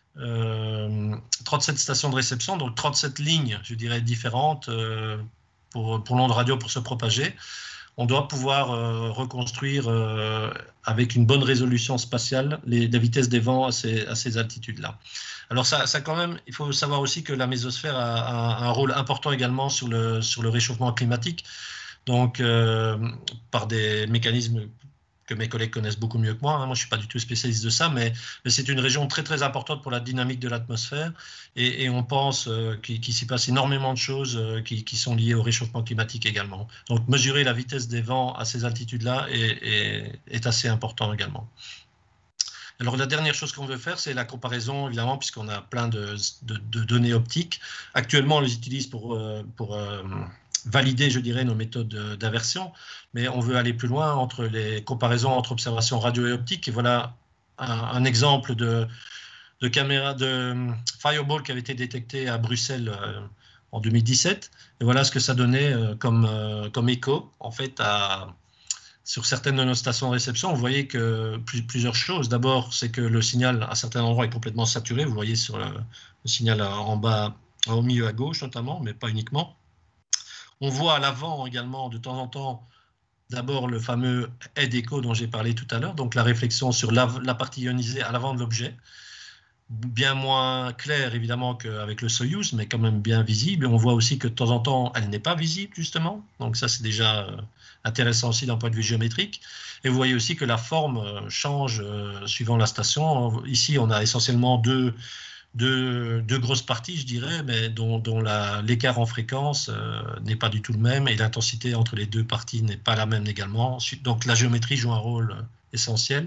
stations de réception, donc 37 lignes, je dirais, différentes pour l'onde radio pour se propager, on doit pouvoir reconstruire avec une bonne résolution spatiale les vitesses des vents à ces altitudes-là. Alors ça quand même, il faut savoir aussi que la mésosphère a un rôle important également sur le réchauffement climatique, donc par des mécanismes que mes collègues connaissent beaucoup mieux que moi. Moi, je ne suis pas du tout spécialiste de ça, mais c'est une région très, très importante pour la dynamique de l'atmosphère. Et on pense qu'il s'y passe énormément de choses qui sont liées au réchauffement climatique également. Donc, mesurer la vitesse des vents à ces altitudes-là est assez important également. Alors, la dernière chose qu'on veut faire, c'est la comparaison, évidemment, puisqu'on a plein de données optiques. Actuellement, on les utilise pour valider, je dirais, nos méthodes d'aversion, mais on veut aller plus loin entre les comparaisons entre observations radio et optique. Et voilà un exemple de caméra de Fireball qui avait été détecté à Bruxelles en 2017. Et voilà ce que ça donnait comme écho, en fait, sur certaines de nos stations de réception. Vous voyez que plusieurs choses. D'abord, c'est que le signal, à certains endroits, est complètement saturé. Vous voyez sur le signal en bas, au milieu à gauche notamment, mais pas uniquement. On voit à l'avant également, de temps en temps, d'abord le fameux head echo dont j'ai parlé tout à l'heure, donc la réflexion sur la partie ionisée à l'avant de l'objet, bien moins claire évidemment qu'avec le Soyuz, mais quand même bien visible. Et on voit aussi que de temps en temps, elle n'est pas visible justement, donc ça c'est déjà intéressant aussi d'un point de vue géométrique. Et vous voyez aussi que la forme change suivant la station. Ici, on a essentiellement deux grosses parties, je dirais, mais dont l'écart en fréquence n'est pas du tout le même, et l'intensité entre les deux parties n'est pas la même également. Donc la géométrie joue un rôle essentiel.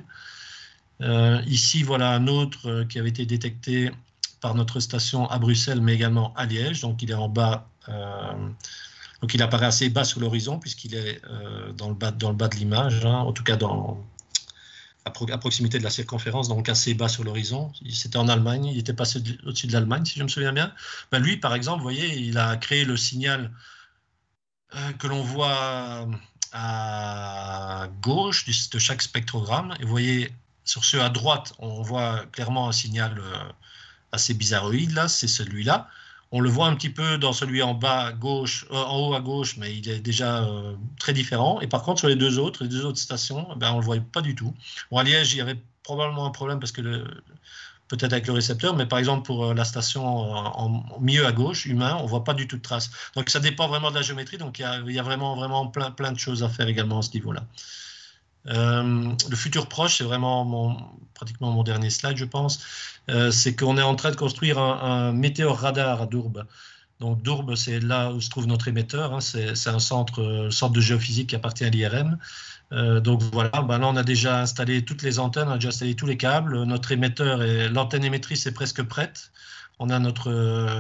Ici, voilà un autre qui avait été détecté par notre station à Bruxelles, mais également à Liège. Donc il est en bas, donc il apparaît assez bas sur l'horizon, puisqu'il est dans le bas de l'image, hein, en tout cas à proximité de la circonférence, donc assez bas sur l'horizon. C'était en Allemagne, il était passé au-dessus de l'Allemagne, si je me souviens bien. Lui, par exemple, vous voyez, il a créé le signal que l'on voit à gauche de chaque spectrogramme. Et vous voyez, sur ceux à droite, on voit clairement un signal assez bizarroïde, là, c'est celui-là. On le voit un petit peu dans celui en bas à gauche, en haut à gauche, mais il est déjà très différent. Et par contre, sur les deux autres stations, on ne le voyait pas du tout. Bon, à Liège, il y avait probablement un problème parce que peut-être avec le récepteur, mais par exemple pour la station en milieu à gauche, humain, on ne voit pas du tout de traces. Donc ça dépend vraiment de la géométrie. Donc il y a vraiment plein de choses à faire également à ce niveau-là. Le futur proche, c'est vraiment pratiquement mon dernier slide, je pense. C'est qu'on est en train de construire un météore radar à Dourbe. Donc Dourbe, c'est là où se trouve notre émetteur, hein. C'est un centre de géophysique qui appartient à l'IRM. Donc voilà, là on a déjà installé toutes les antennes, on a déjà installé tous les câbles. Notre émetteur, l'antenne émettrice est presque prête. On a notre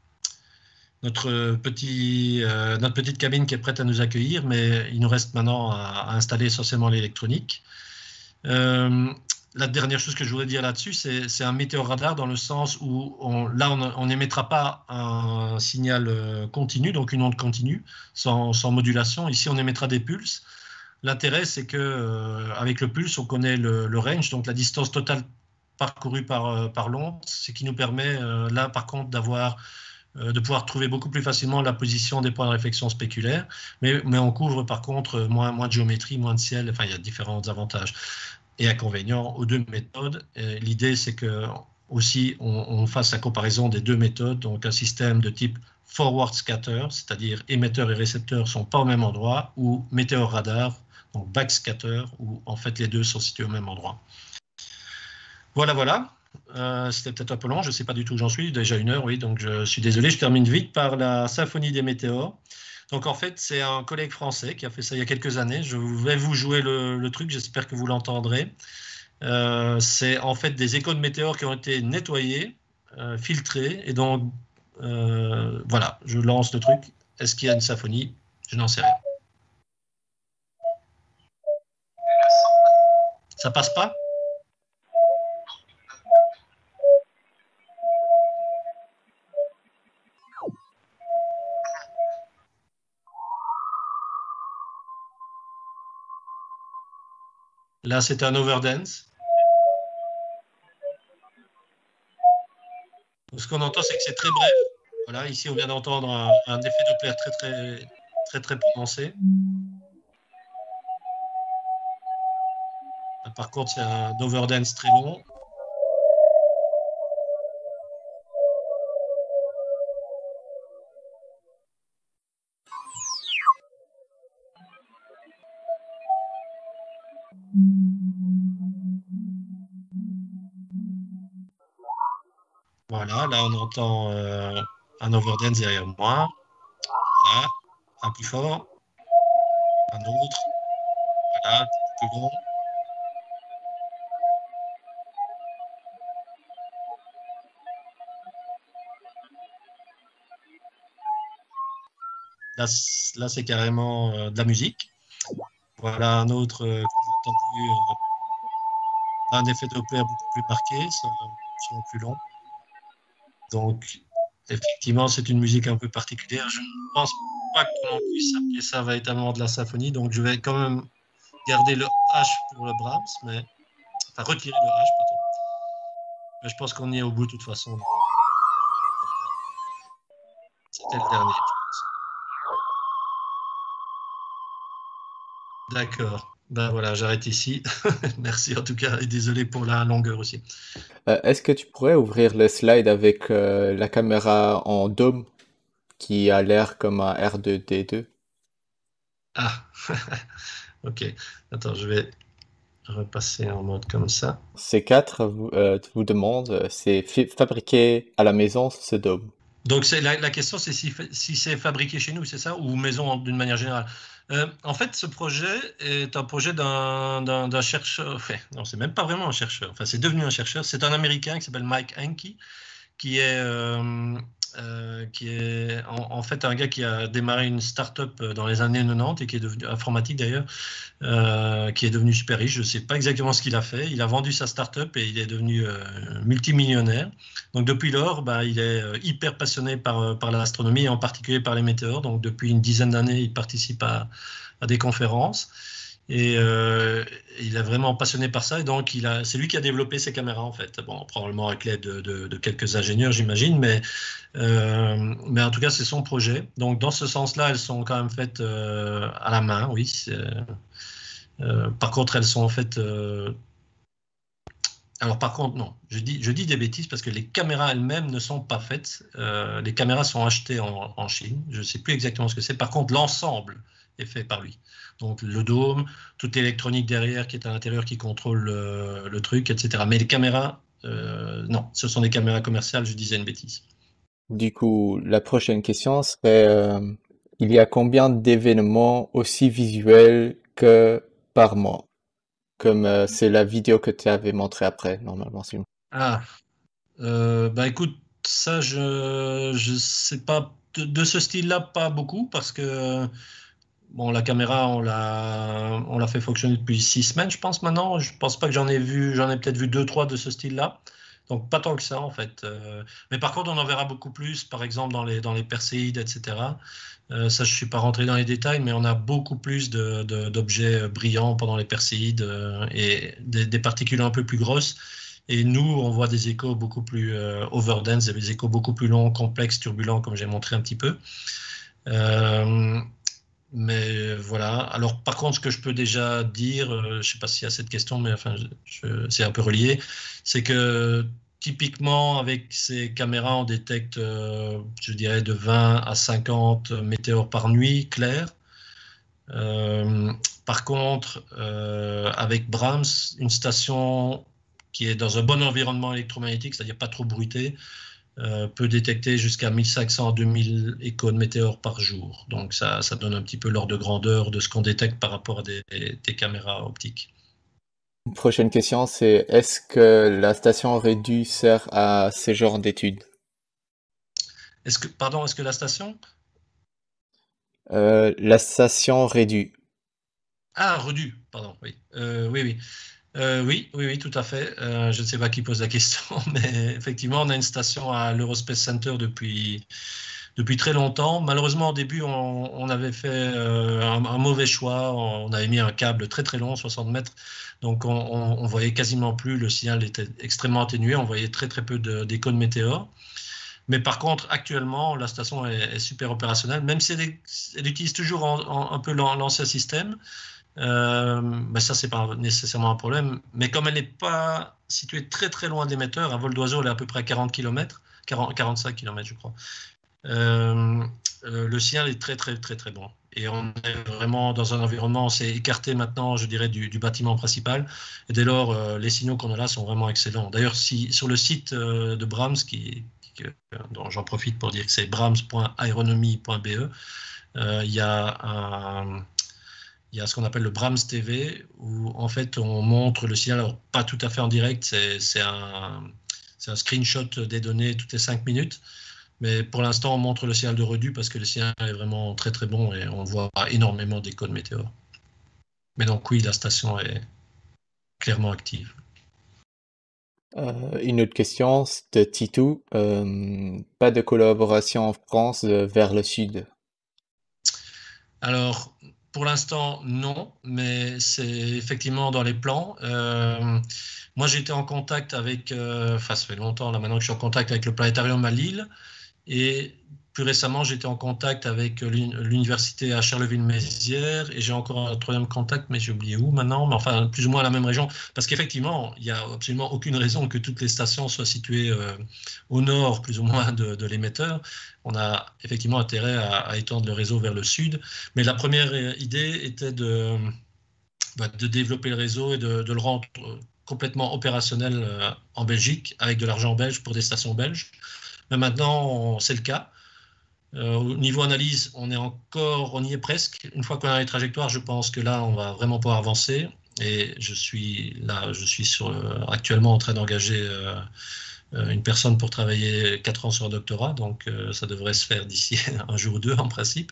petite cabine qui est prête à nous accueillir, mais il nous reste maintenant à installer essentiellement l'électronique. La dernière chose que je voudrais dire là-dessus, c'est un météoradar dans le sens où on n'émettra pas un signal continu, donc une onde continue, sans modulation. Ici, on émettra des pulses. L'intérêt, c'est qu'avec le pulse, on connaît le range, donc la distance totale parcourue par l'onde, ce qui nous permet, là, par contre, de pouvoir trouver beaucoup plus facilement la position des points de réflexion spéculaires, mais on couvre par contre moins de géométrie, moins de ciel, enfin il y a différents avantages. et inconvénients aux deux méthodes. L'idée, c'est que aussi on fasse la comparaison des deux méthodes, donc un système de type forward scatter, c'est-à-dire émetteur et récepteur ne sont pas au même endroit, ou météore radar, donc backscatter, où en fait les deux sont situés au même endroit. Voilà, voilà. C'était peut-être un peu long, je ne sais pas du tout où j'en suis, déjà 1 heure, oui, donc je suis désolé, je termine vite par la symphonie des météores. Donc en fait, c'est un collègue français qui a fait ça il y a quelques années. Je vais vous jouer le truc, j'espère que vous l'entendrez. C'est en fait des échos de météores qui ont été nettoyés, filtrés, et donc voilà, je lance le truc. Est-ce qu'il y a une symphonie? Je n'en sais rien. Ça passe pas? Là, c'est un overdance. Ce qu'on entend, c'est que c'est très bref. Voilà, ici, on vient d'entendre un effet Doppler très prononcé. Par contre, c'est un overdance très long. Voilà, là, on entend un overdance derrière moi. Voilà, un plus fort. Un autre. Voilà, plus long. Là c'est carrément de la musique. Voilà un autre que j'ai entendu, un effet Doppler beaucoup plus marqué, son plus long. Donc, effectivement, c'est une musique un peu particulière. Je ne pense pas qu'on puisse appeler ça véritablement de la symphonie, donc je vais quand même garder le H pour le Brahms, enfin retirer le H plutôt. Mais je pense qu'on y est au bout de toute façon. C'était le dernier, je pense. D'accord. Ben voilà, j'arrête ici. Merci en tout cas et désolé pour la longueur aussi. Est-ce que tu pourrais ouvrir le slide avec la caméra en dôme qui a l'air comme un R2D2? Ah, ok. Attends, je vais repasser en mode comme ça. C4 vous demande, c'est fabriqué à la maison ce dôme. Donc la question, c'est si c'est fabriqué chez nous, c'est ça, ou maison d'une manière générale. En fait, ce projet est un projet d'un chercheur. Enfin, non, c'est même pas vraiment un chercheur. Enfin, c'est devenu un chercheur. C'est un Américain qui s'appelle Mike Hankey, qui est en fait un gars qui a démarré une start-up dans les années 90 et qui est devenu informatique d'ailleurs, qui est devenu super riche. Je ne sais pas exactement ce qu'il a fait. Il a vendu sa start-up et il est devenu multimillionnaire. Donc depuis lors, bah, il est hyper passionné par l'astronomie et en particulier par les météores. Donc depuis une dizaine d'années, il participe à des conférences. Et il est vraiment passionné par ça. Et donc, c'est lui qui a développé ces caméras, en fait. Bon, probablement avec l'aide de quelques ingénieurs, j'imagine. Mais en tout cas, c'est son projet. Donc, dans ce sens-là, elles sont quand même faites à la main, oui. Par contre, elles sont faites. Alors, par contre, non. Je dis des bêtises parce que les caméras elles-mêmes ne sont pas faites. Les caméras sont achetées en Chine. Je ne sais plus exactement ce que c'est. Par contre, l'ensemble est fait par lui. Donc, le dôme, toute l'électronique derrière qui est à l'intérieur qui contrôle le truc, etc. Mais les caméras, non, ce sont des caméras commerciales. Je disais une bêtise. Du coup, la prochaine question serait, il y a combien d'événements aussi visuels que par mois? Comme c'est la vidéo que tu avais montré après, normalement. Ah, bah écoute, ça, je sais pas. De ce style-là, pas beaucoup parce que. Bon, la caméra, on l'a fait fonctionner depuis 6 semaines, je pense maintenant. Je pense pas que j'en ai peut-être vu deux, trois de ce style-là. Donc pas tant que ça en fait. Mais par contre, on en verra beaucoup plus, par exemple dans les perséides, etc. Ça, je suis pas rentré dans les détails, mais on a beaucoup plus d'objets brillants pendant les perséides et des particules un peu plus grosses. Et nous, on voit des échos beaucoup plus overdense, des échos beaucoup plus longs, complexes, turbulents, comme j'ai montré un petit peu. Euh, Mais voilà. Alors, par contre, ce que je peux déjà dire, je ne sais pas s'il y a cette question, mais enfin, c'est un peu relié, c'est que typiquement, avec ces caméras, on détecte, je dirais, de 20 à 50 météores par nuit, clairs. Euh, Par contre, avec Brahms, une station qui est dans un bon environnement électromagnétique, c'est-à-dire pas trop bruité, peut détecter jusqu'à 1500 à 2000 échos de météores par jour. Donc ça donne un petit peu l'ordre de grandeur de ce qu'on détecte par rapport à des caméras optiques. Une prochaine question, c'est est-ce que la station Redu sert à ce genre d'études? Est-ce que la station? La station Redu. Ah, Redu, pardon, oui. Oui, oui. Oui, tout à fait. Je ne sais pas qui pose la question, mais effectivement, on a une station à l'Eurospace Center depuis très longtemps. Malheureusement, au début, on avait fait un mauvais choix. On avait mis un câble très très long, 60 mètres. Donc, on voyait quasiment plus. Le signal était extrêmement atténué. On voyait très très peu d'échos de météores. Mais par contre, actuellement, la station est super opérationnelle, même si elle utilise toujours un peu l'ancien système. Mais ça, c'est pas nécessairement un problème. Mais comme elle n'est pas située très très loin des d'émetteur, un vol d'oiseau, elle est à peu près à 40 km, 45 km, je crois. Euh, le signal est très très très très bon. Et on est vraiment dans un environnement, on s'est écarté maintenant, je dirais, du bâtiment principal. Et dès lors, les signaux qu'on a là sont vraiment excellents. D'ailleurs, si sur le site de Brahms, dont j'en profite pour dire que c'est brahms.aeronomie.be, il y a il y a ce qu'on appelle le Brahms TV, où en fait on montre le signal, alors pas tout à fait en direct, c'est un screenshot des données toutes les 5 minutes, mais pour l'instant on montre le signal de Redu parce que le signal est vraiment très très bon et on voit énormément d'échos de météores. Mais donc oui, la station est clairement active. Une autre question de Titou. Pas de collaboration en France vers le sud. Alors, pour l'instant, non, mais c'est effectivement dans les plans. Moi, j'étais en contact avec, enfin, ça fait longtemps là maintenant que je suis en contact avec le planétarium à Lille. Et plus récemment, j'étais en contact avec l'université à Charleville-Mézières et j'ai encore un troisième contact, mais j'ai oublié où maintenant, mais enfin plus ou moins la même région. Parce qu'effectivement, il n'y a absolument aucune raison que toutes les stations soient situées au nord, plus ou moins, de l'émetteur. On a effectivement intérêt à étendre le réseau vers le sud. Mais la première idée était de développer le réseau et de le rendre complètement opérationnel en Belgique avec de l'argent belge pour des stations belges. Mais maintenant, c'est le cas. Au niveau analyse, on y est presque. Une fois qu'on a les trajectoires, je pense que là, on va vraiment pouvoir avancer. Et je suis actuellement en train d'engager une personne pour travailler 4 ans sur un doctorat. Donc, ça devrait se faire d'ici un jour ou deux, en principe.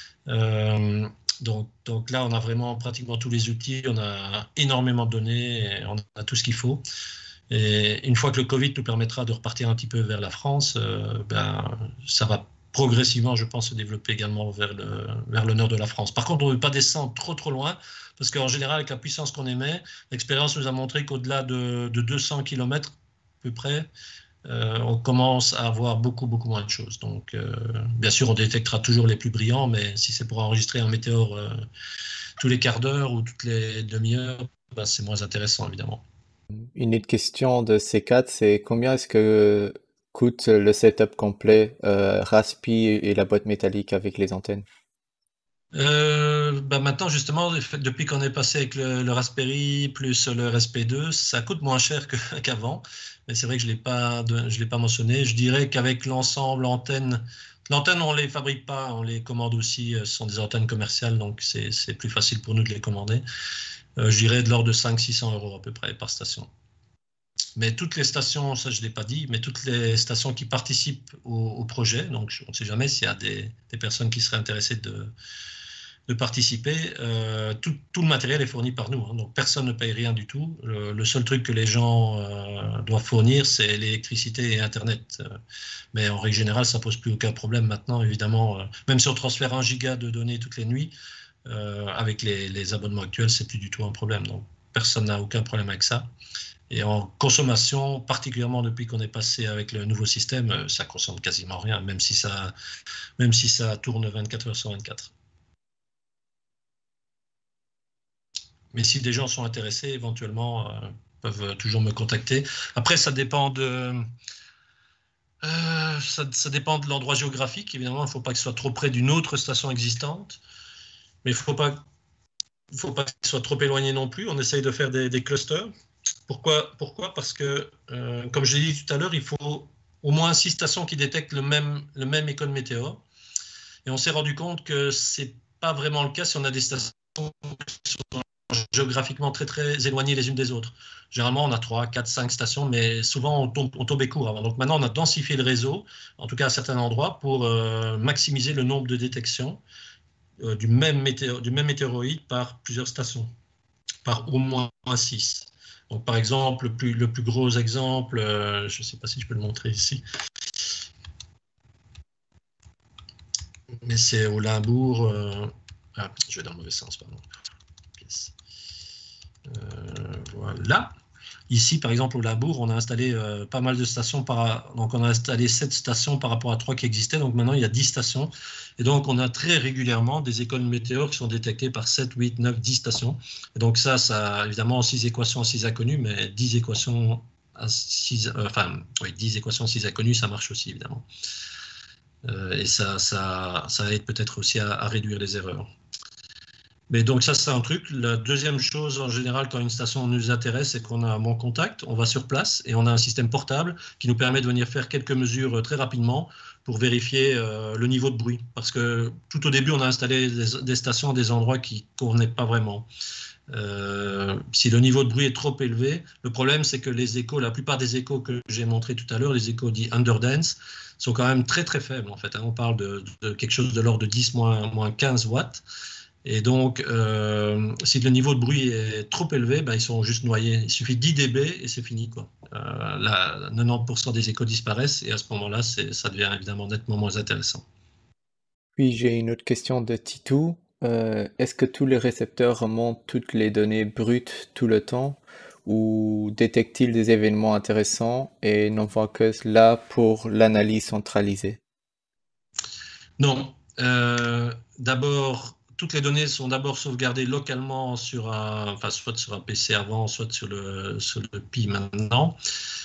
Donc là, on a vraiment pratiquement tous les outils. On a énormément de données et on a tout ce qu'il faut. Et une fois que le Covid nous permettra de repartir un petit peu vers la France, ça va progressivement, je pense, se développer également vers le nord de la France. Par contre, on ne veut pas descendre trop loin, parce qu'en général, avec la puissance qu'on émet, l'expérience nous a montré qu'au-delà de 200 km à peu près, on commence à avoir beaucoup moins de choses. Donc, bien sûr, on détectera toujours les plus brillants, mais si c'est pour enregistrer un météore tous les quarts d'heure ou toutes les demi-heures, c'est moins intéressant, évidemment. Une autre question de C4, c'est combien est-ce que coûte le setup complet, Raspi et la boîte métallique avec les antennes? Maintenant, justement, depuis qu'on est passé avec le Raspberry plus le RSP2, ça coûte moins cher qu'avant. Mais c'est vrai que je l'ai pas mentionné. Je dirais qu'avec l'ensemble l'antenne, on les fabrique pas, on les commande aussi. Ce sont des antennes commerciales, donc c'est plus facile pour nous de les commander. Je dirais de l'ordre de 500-600 euros à peu près par station. Mais toutes les stations, ça je ne l'ai pas dit, mais toutes les stations qui participent au projet, donc on ne sait jamais s'il y a des personnes qui seraient intéressées de participer, tout le matériel est fourni par nous, hein, donc personne ne paye rien du tout. Le seul truc que les gens doivent fournir, c'est l'électricité et Internet. Mais en règle générale, ça ne pose plus aucun problème maintenant, évidemment. Même si on transfère 1 giga de données toutes les nuits, avec les abonnements actuels, c'est plus du tout un problème. Donc personne n'a aucun problème avec ça. Et en consommation, particulièrement depuis qu'on est passé avec le nouveau système, ça consomme quasiment rien, même si ça tourne 24 heures sur 24. Mais si des gens sont intéressés, éventuellement, peuvent toujours me contacter. Après, ça dépend ça dépend de l'endroit géographique. Évidemment, il ne faut pas que ce soit trop près d'une autre station existante. Mais il ne faut pas que ce soit trop éloigné non plus. On essaye de faire des clusters. Pourquoi? Parce que, comme je l'ai dit tout à l'heure, il faut au moins 6 stations qui détectent le même école météore. Et on s'est rendu compte que ce n'est pas vraiment le cas si on a des stations qui sont géographiquement très, très éloignées les unes des autres. Généralement, on a 3, 4, 5 stations, mais souvent, on tombait court avant. Donc maintenant, on a densifié le réseau, en tout cas à certains endroits, pour maximiser le nombre de détections du même météoroïde par plusieurs stations, par au moins 6. Donc, par exemple, le plus gros exemple, je ne sais pas si je peux le montrer ici, mais c'est au Limbourg. Je vais dans le mauvais sens, pardon. Yes. Voilà. Ici, par exemple, au Limbourg, on a installé pas mal de stations. Donc, on a installé 7 stations par rapport à 3 qui existaient. Donc, maintenant, il y a 10 stations. Et donc, on a très régulièrement des écoles météores qui sont détectées par 7, 8, 9, 10 stations. Et donc, ça évidemment, 6 équations, 6 inconnues, mais 10 équations, 10 équations, 6 inconnues, ça marche aussi, évidemment. Et ça aide peut-être aussi à réduire les erreurs. Mais donc ça, c'est un truc. La deuxième chose, en général, quand une station nous intéresse, c'est qu'on a un bon contact, on va sur place et on a un système portable qui nous permet de venir faire quelques mesures très rapidement pour vérifier le niveau de bruit. Parce que tout au début, on a installé des stations à des endroits qui ne convenaient pas vraiment. Si le niveau de bruit est trop élevé, le problème, c'est que les échos, la plupart des échos que j'ai montrés tout à l'heure, les échos dits underdense, sont quand même très très faibles en fait. On parle de quelque chose de l'ordre de 10 moins 15 watts. Et donc, si le niveau de bruit est trop élevé, ils sont juste noyés. Il suffit de 10 dB et c'est fini, quoi. Là, 90% des échos disparaissent et à ce moment-là, ça devient évidemment nettement moins intéressant. Puis j'ai une autre question de Titou. Est-ce que tous les récepteurs remontent toutes les données brutes tout le temps ou détectent-ils des événements intéressants et n'envoient que cela pour l'analyse centralisée? Non. D'abord, toutes les données sont d'abord sauvegardées localement soit sur un PC avant, soit sur le Pi maintenant.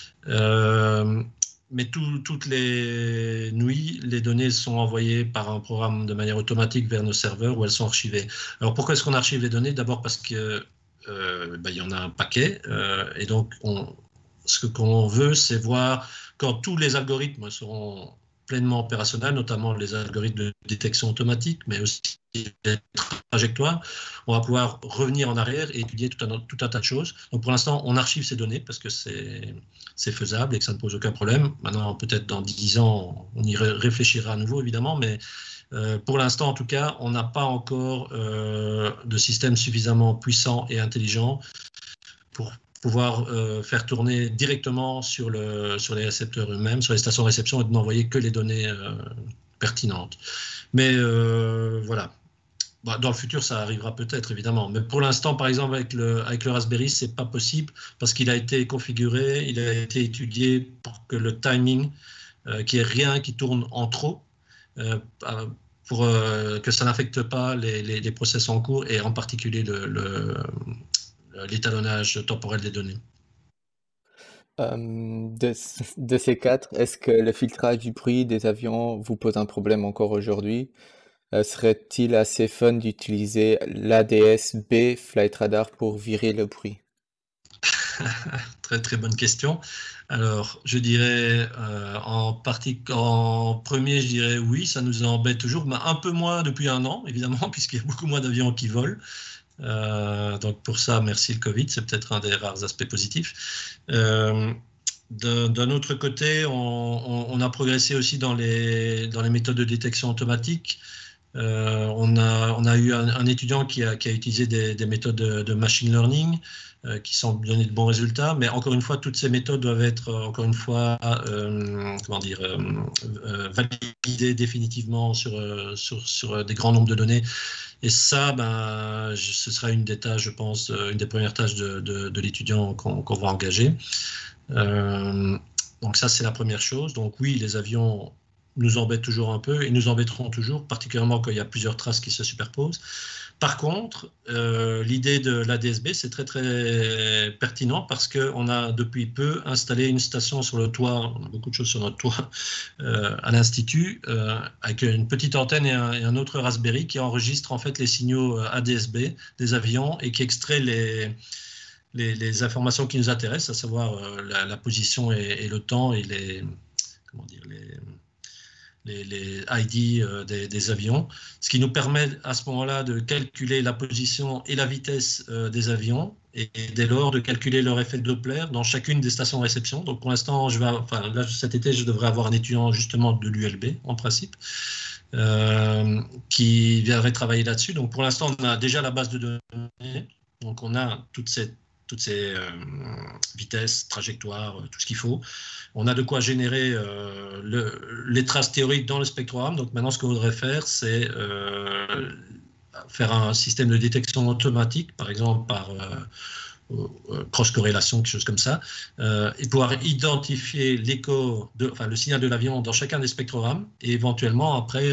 Mais toutes les nuits, les données sont envoyées par un programme de manière automatique vers nos serveurs où elles sont archivées. Alors pourquoi est-ce qu'on archive les données? D'abord parce que il y en a un paquet et donc ce qu'on veut, c'est voir quand tous les algorithmes seront pleinement opérationnels, notamment les algorithmes de détection automatique, mais aussi les trajectoires, on va pouvoir revenir en arrière et étudier tout un tas de choses. Donc pour l'instant, on archive ces données parce que c'est faisable et que ça ne pose aucun problème. Maintenant, peut-être dans 10 ans, on y réfléchira à nouveau, évidemment, mais pour l'instant, en tout cas, on n'a pas encore de système suffisamment puissant et intelligent pour pouvoir faire tourner directement sur les récepteurs eux-mêmes, sur les stations de réception, et de n'envoyer que les données pertinentes. Mais voilà. Dans le futur, ça arrivera peut-être, évidemment. Mais pour l'instant, par exemple, avec le Raspberry, ce n'est pas possible parce qu'il a été configuré, il a été étudié pour que le timing, qu'il n'y ait rien qui tourne en trop, pour que ça n'affecte pas les process en cours et en particulier l'étalonnage temporel des données. De ces 4, est-ce que le filtrage du bruit des avions vous pose un problème encore aujourd'hui? Serait-il assez fun d'utiliser l'ADS-B Flight Radar pour virer le bruit? Très très bonne question. Alors, je dirais en premier, je dirais oui, ça nous embête toujours, mais un peu moins depuis un an, évidemment, puisqu'il y a beaucoup moins d'avions qui volent. Donc pour ça, merci le Covid, c'est peut-être un des rares aspects positifs. D'un autre côté, on a progressé aussi dans les méthodes de détection automatique. On a eu un étudiant qui a utilisé des méthodes de machine learning qui semblent donner de bons résultats, mais encore une fois, toutes ces méthodes doivent être encore une fois validées définitivement sur des grands nombres de données. Et ça, ce sera une des tâches, je pense, une des premières tâches de l'étudiant qu'on va engager. Donc ça, c'est la première chose. Donc oui, les avions nous embêtent toujours un peu et nous embêteront toujours, particulièrement quand il y a plusieurs traces qui se superposent. Par contre, l'idée de l'ADSB, c'est très très pertinent parce qu'on a depuis peu installé une station sur le toit, on a beaucoup de choses sur notre toit, à l'Institut, avec une petite antenne et un autre Raspberry qui enregistre en fait les signaux ADSB des avions et qui extrait les informations qui nous intéressent, à savoir la position et le temps et comment dire, les ID des avions, ce qui nous permet à ce moment-là de calculer la position et la vitesse des avions et dès lors de calculer leur effet de Doppler dans chacune des stations de réception. Donc pour l'instant, là, cet été, je devrais avoir un étudiant justement de l'ULB en principe qui viendrait travailler là-dessus. Donc pour l'instant, on a déjà la base de données, donc on a toutes ces vitesses, trajectoires, tout ce qu'il faut. On a de quoi générer les traces théoriques dans le spectrogramme. Donc maintenant, ce qu'on voudrait faire, c'est faire un système de détection automatique, par exemple par cross-corrélation, quelque chose comme ça, et pouvoir identifier le signal de l'avion dans chacun des spectrogrammes et éventuellement après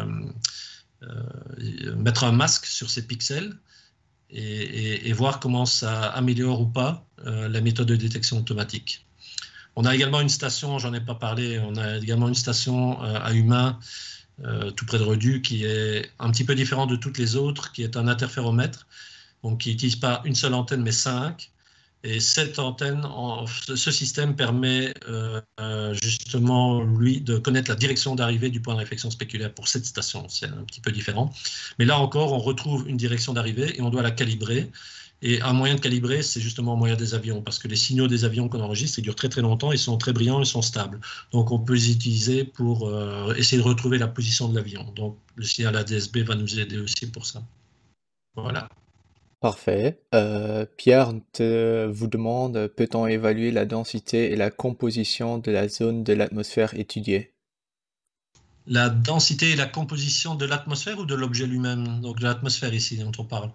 mettre un masque sur ces pixels et voir comment ça améliore ou pas la méthode de détection automatique. On a également une station, j'en ai pas parlé, on a également une station à Humain, tout près de Redu, qui est un petit peu différent de toutes les autres, qui est un interféromètre, donc qui n'utilise pas une seule antenne, mais 5. Et cette antenne, ce système permet justement, lui, de connaître la direction d'arrivée du point de réflexion spéculaire pour cette station. C'est un petit peu différent. Mais là encore, on retrouve une direction d'arrivée et on doit la calibrer. Et un moyen de calibrer, c'est justement au moyen des avions, parce que les signaux des avions qu'on enregistre, ils durent très très longtemps, ils sont très brillants, ils sont stables. Donc on peut les utiliser pour essayer de retrouver la position de l'avion. Donc le signal ADSB va nous aider aussi pour ça. Voilà. Parfait. Pierre vous demande, peut-on évaluer la densité et la composition de la zone de l'atmosphère étudiée? La densité et la composition de l'atmosphère ou de l'objet lui-même? Donc de l'atmosphère ici dont on parle.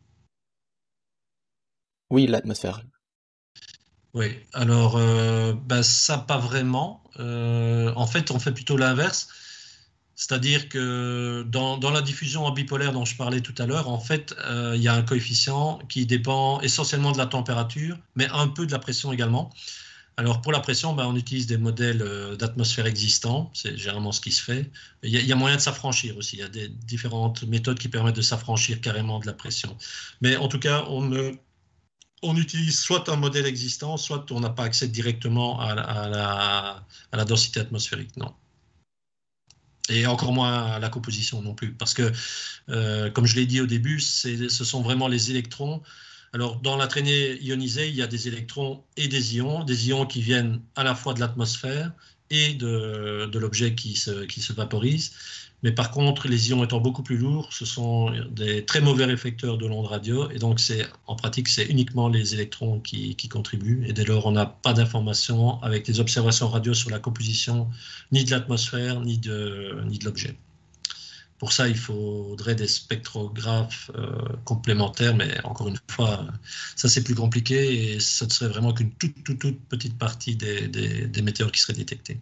Oui, l'atmosphère. Oui, alors ça pas vraiment. En fait, on fait plutôt l'inverse. C'est-à-dire que dans la diffusion en bipolaire dont je parlais tout à l'heure, en fait, il y a un coefficient qui dépend essentiellement de la température, mais un peu de la pression également. Alors pour la pression, on utilise des modèles d'atmosphère existants, c'est généralement ce qui se fait. Il y a moyen de s'affranchir aussi, il y a des différentes méthodes qui permettent de s'affranchir carrément de la pression. Mais en tout cas, on utilise soit un modèle existant, soit on n'a pas accès directement à la densité atmosphérique, non. Et encore moins à la composition non plus, parce que, comme je l'ai dit au début, ce sont vraiment les électrons. Alors, dans la traînée ionisée, il y a des électrons et des ions qui viennent à la fois de l'atmosphère et de l'objet qui se vaporise. Mais par contre, les ions étant beaucoup plus lourds, ce sont des très mauvais réflecteurs de l'onde radio. Et donc, en pratique, c'est uniquement les électrons qui contribuent. Et dès lors, on n'a pas d'informations avec des observations radio sur la composition ni de l'atmosphère, ni de l'objet. Pour ça, il faudrait des spectrographes complémentaires, mais encore une fois, ça c'est plus compliqué et ce ne serait vraiment qu'une toute petite partie des météores qui seraient détectés.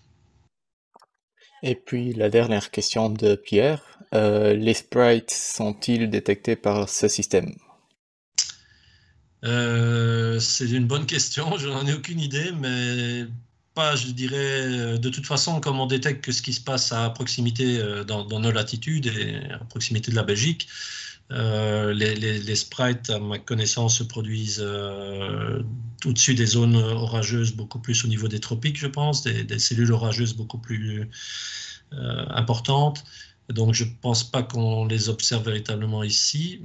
Et puis la dernière question de Pierre, les sprites sont-ils détectés par ce système? C'est une bonne question, je n'en ai aucune idée, mais pas, je dirais, de toute façon, comme on détecte que ce qui se passe à proximité dans nos latitudes et à proximité de la Belgique, les sprites, à ma connaissance, se produisent au-dessus des zones orageuses, beaucoup plus au niveau des tropiques, je pense, des cellules orageuses beaucoup plus importantes. Donc, je ne pense pas qu'on les observe véritablement ici,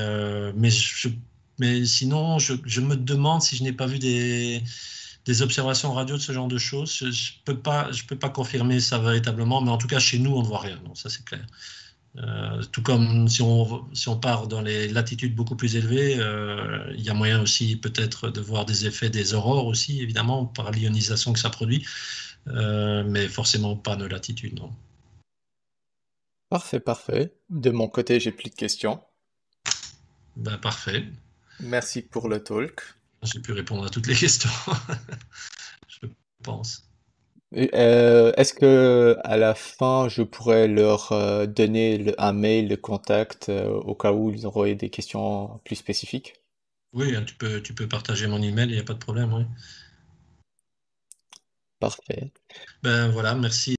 mais sinon, je me demande si je n'ai pas vu des observations radio de ce genre de choses. Je ne peux pas confirmer ça véritablement, mais en tout cas, chez nous, on ne voit rien. Non, ça, c'est clair. Tout comme si on part dans les latitudes beaucoup plus élevées, il y a moyen aussi peut-être de voir des effets des aurores aussi, évidemment, par l'ionisation que ça produit, mais forcément pas nos latitudes, non. Parfait, parfait. De mon côté, j'ai plus de questions. Parfait. Merci pour le talk. J'ai pu répondre à toutes les questions, je pense. Est-ce que à la fin, je pourrais leur donner un mail de contact au cas où ils auraient des questions plus spécifiques? Oui, hein, tu peux partager mon email, il n'y a pas de problème. Oui. Parfait. Ben voilà, merci.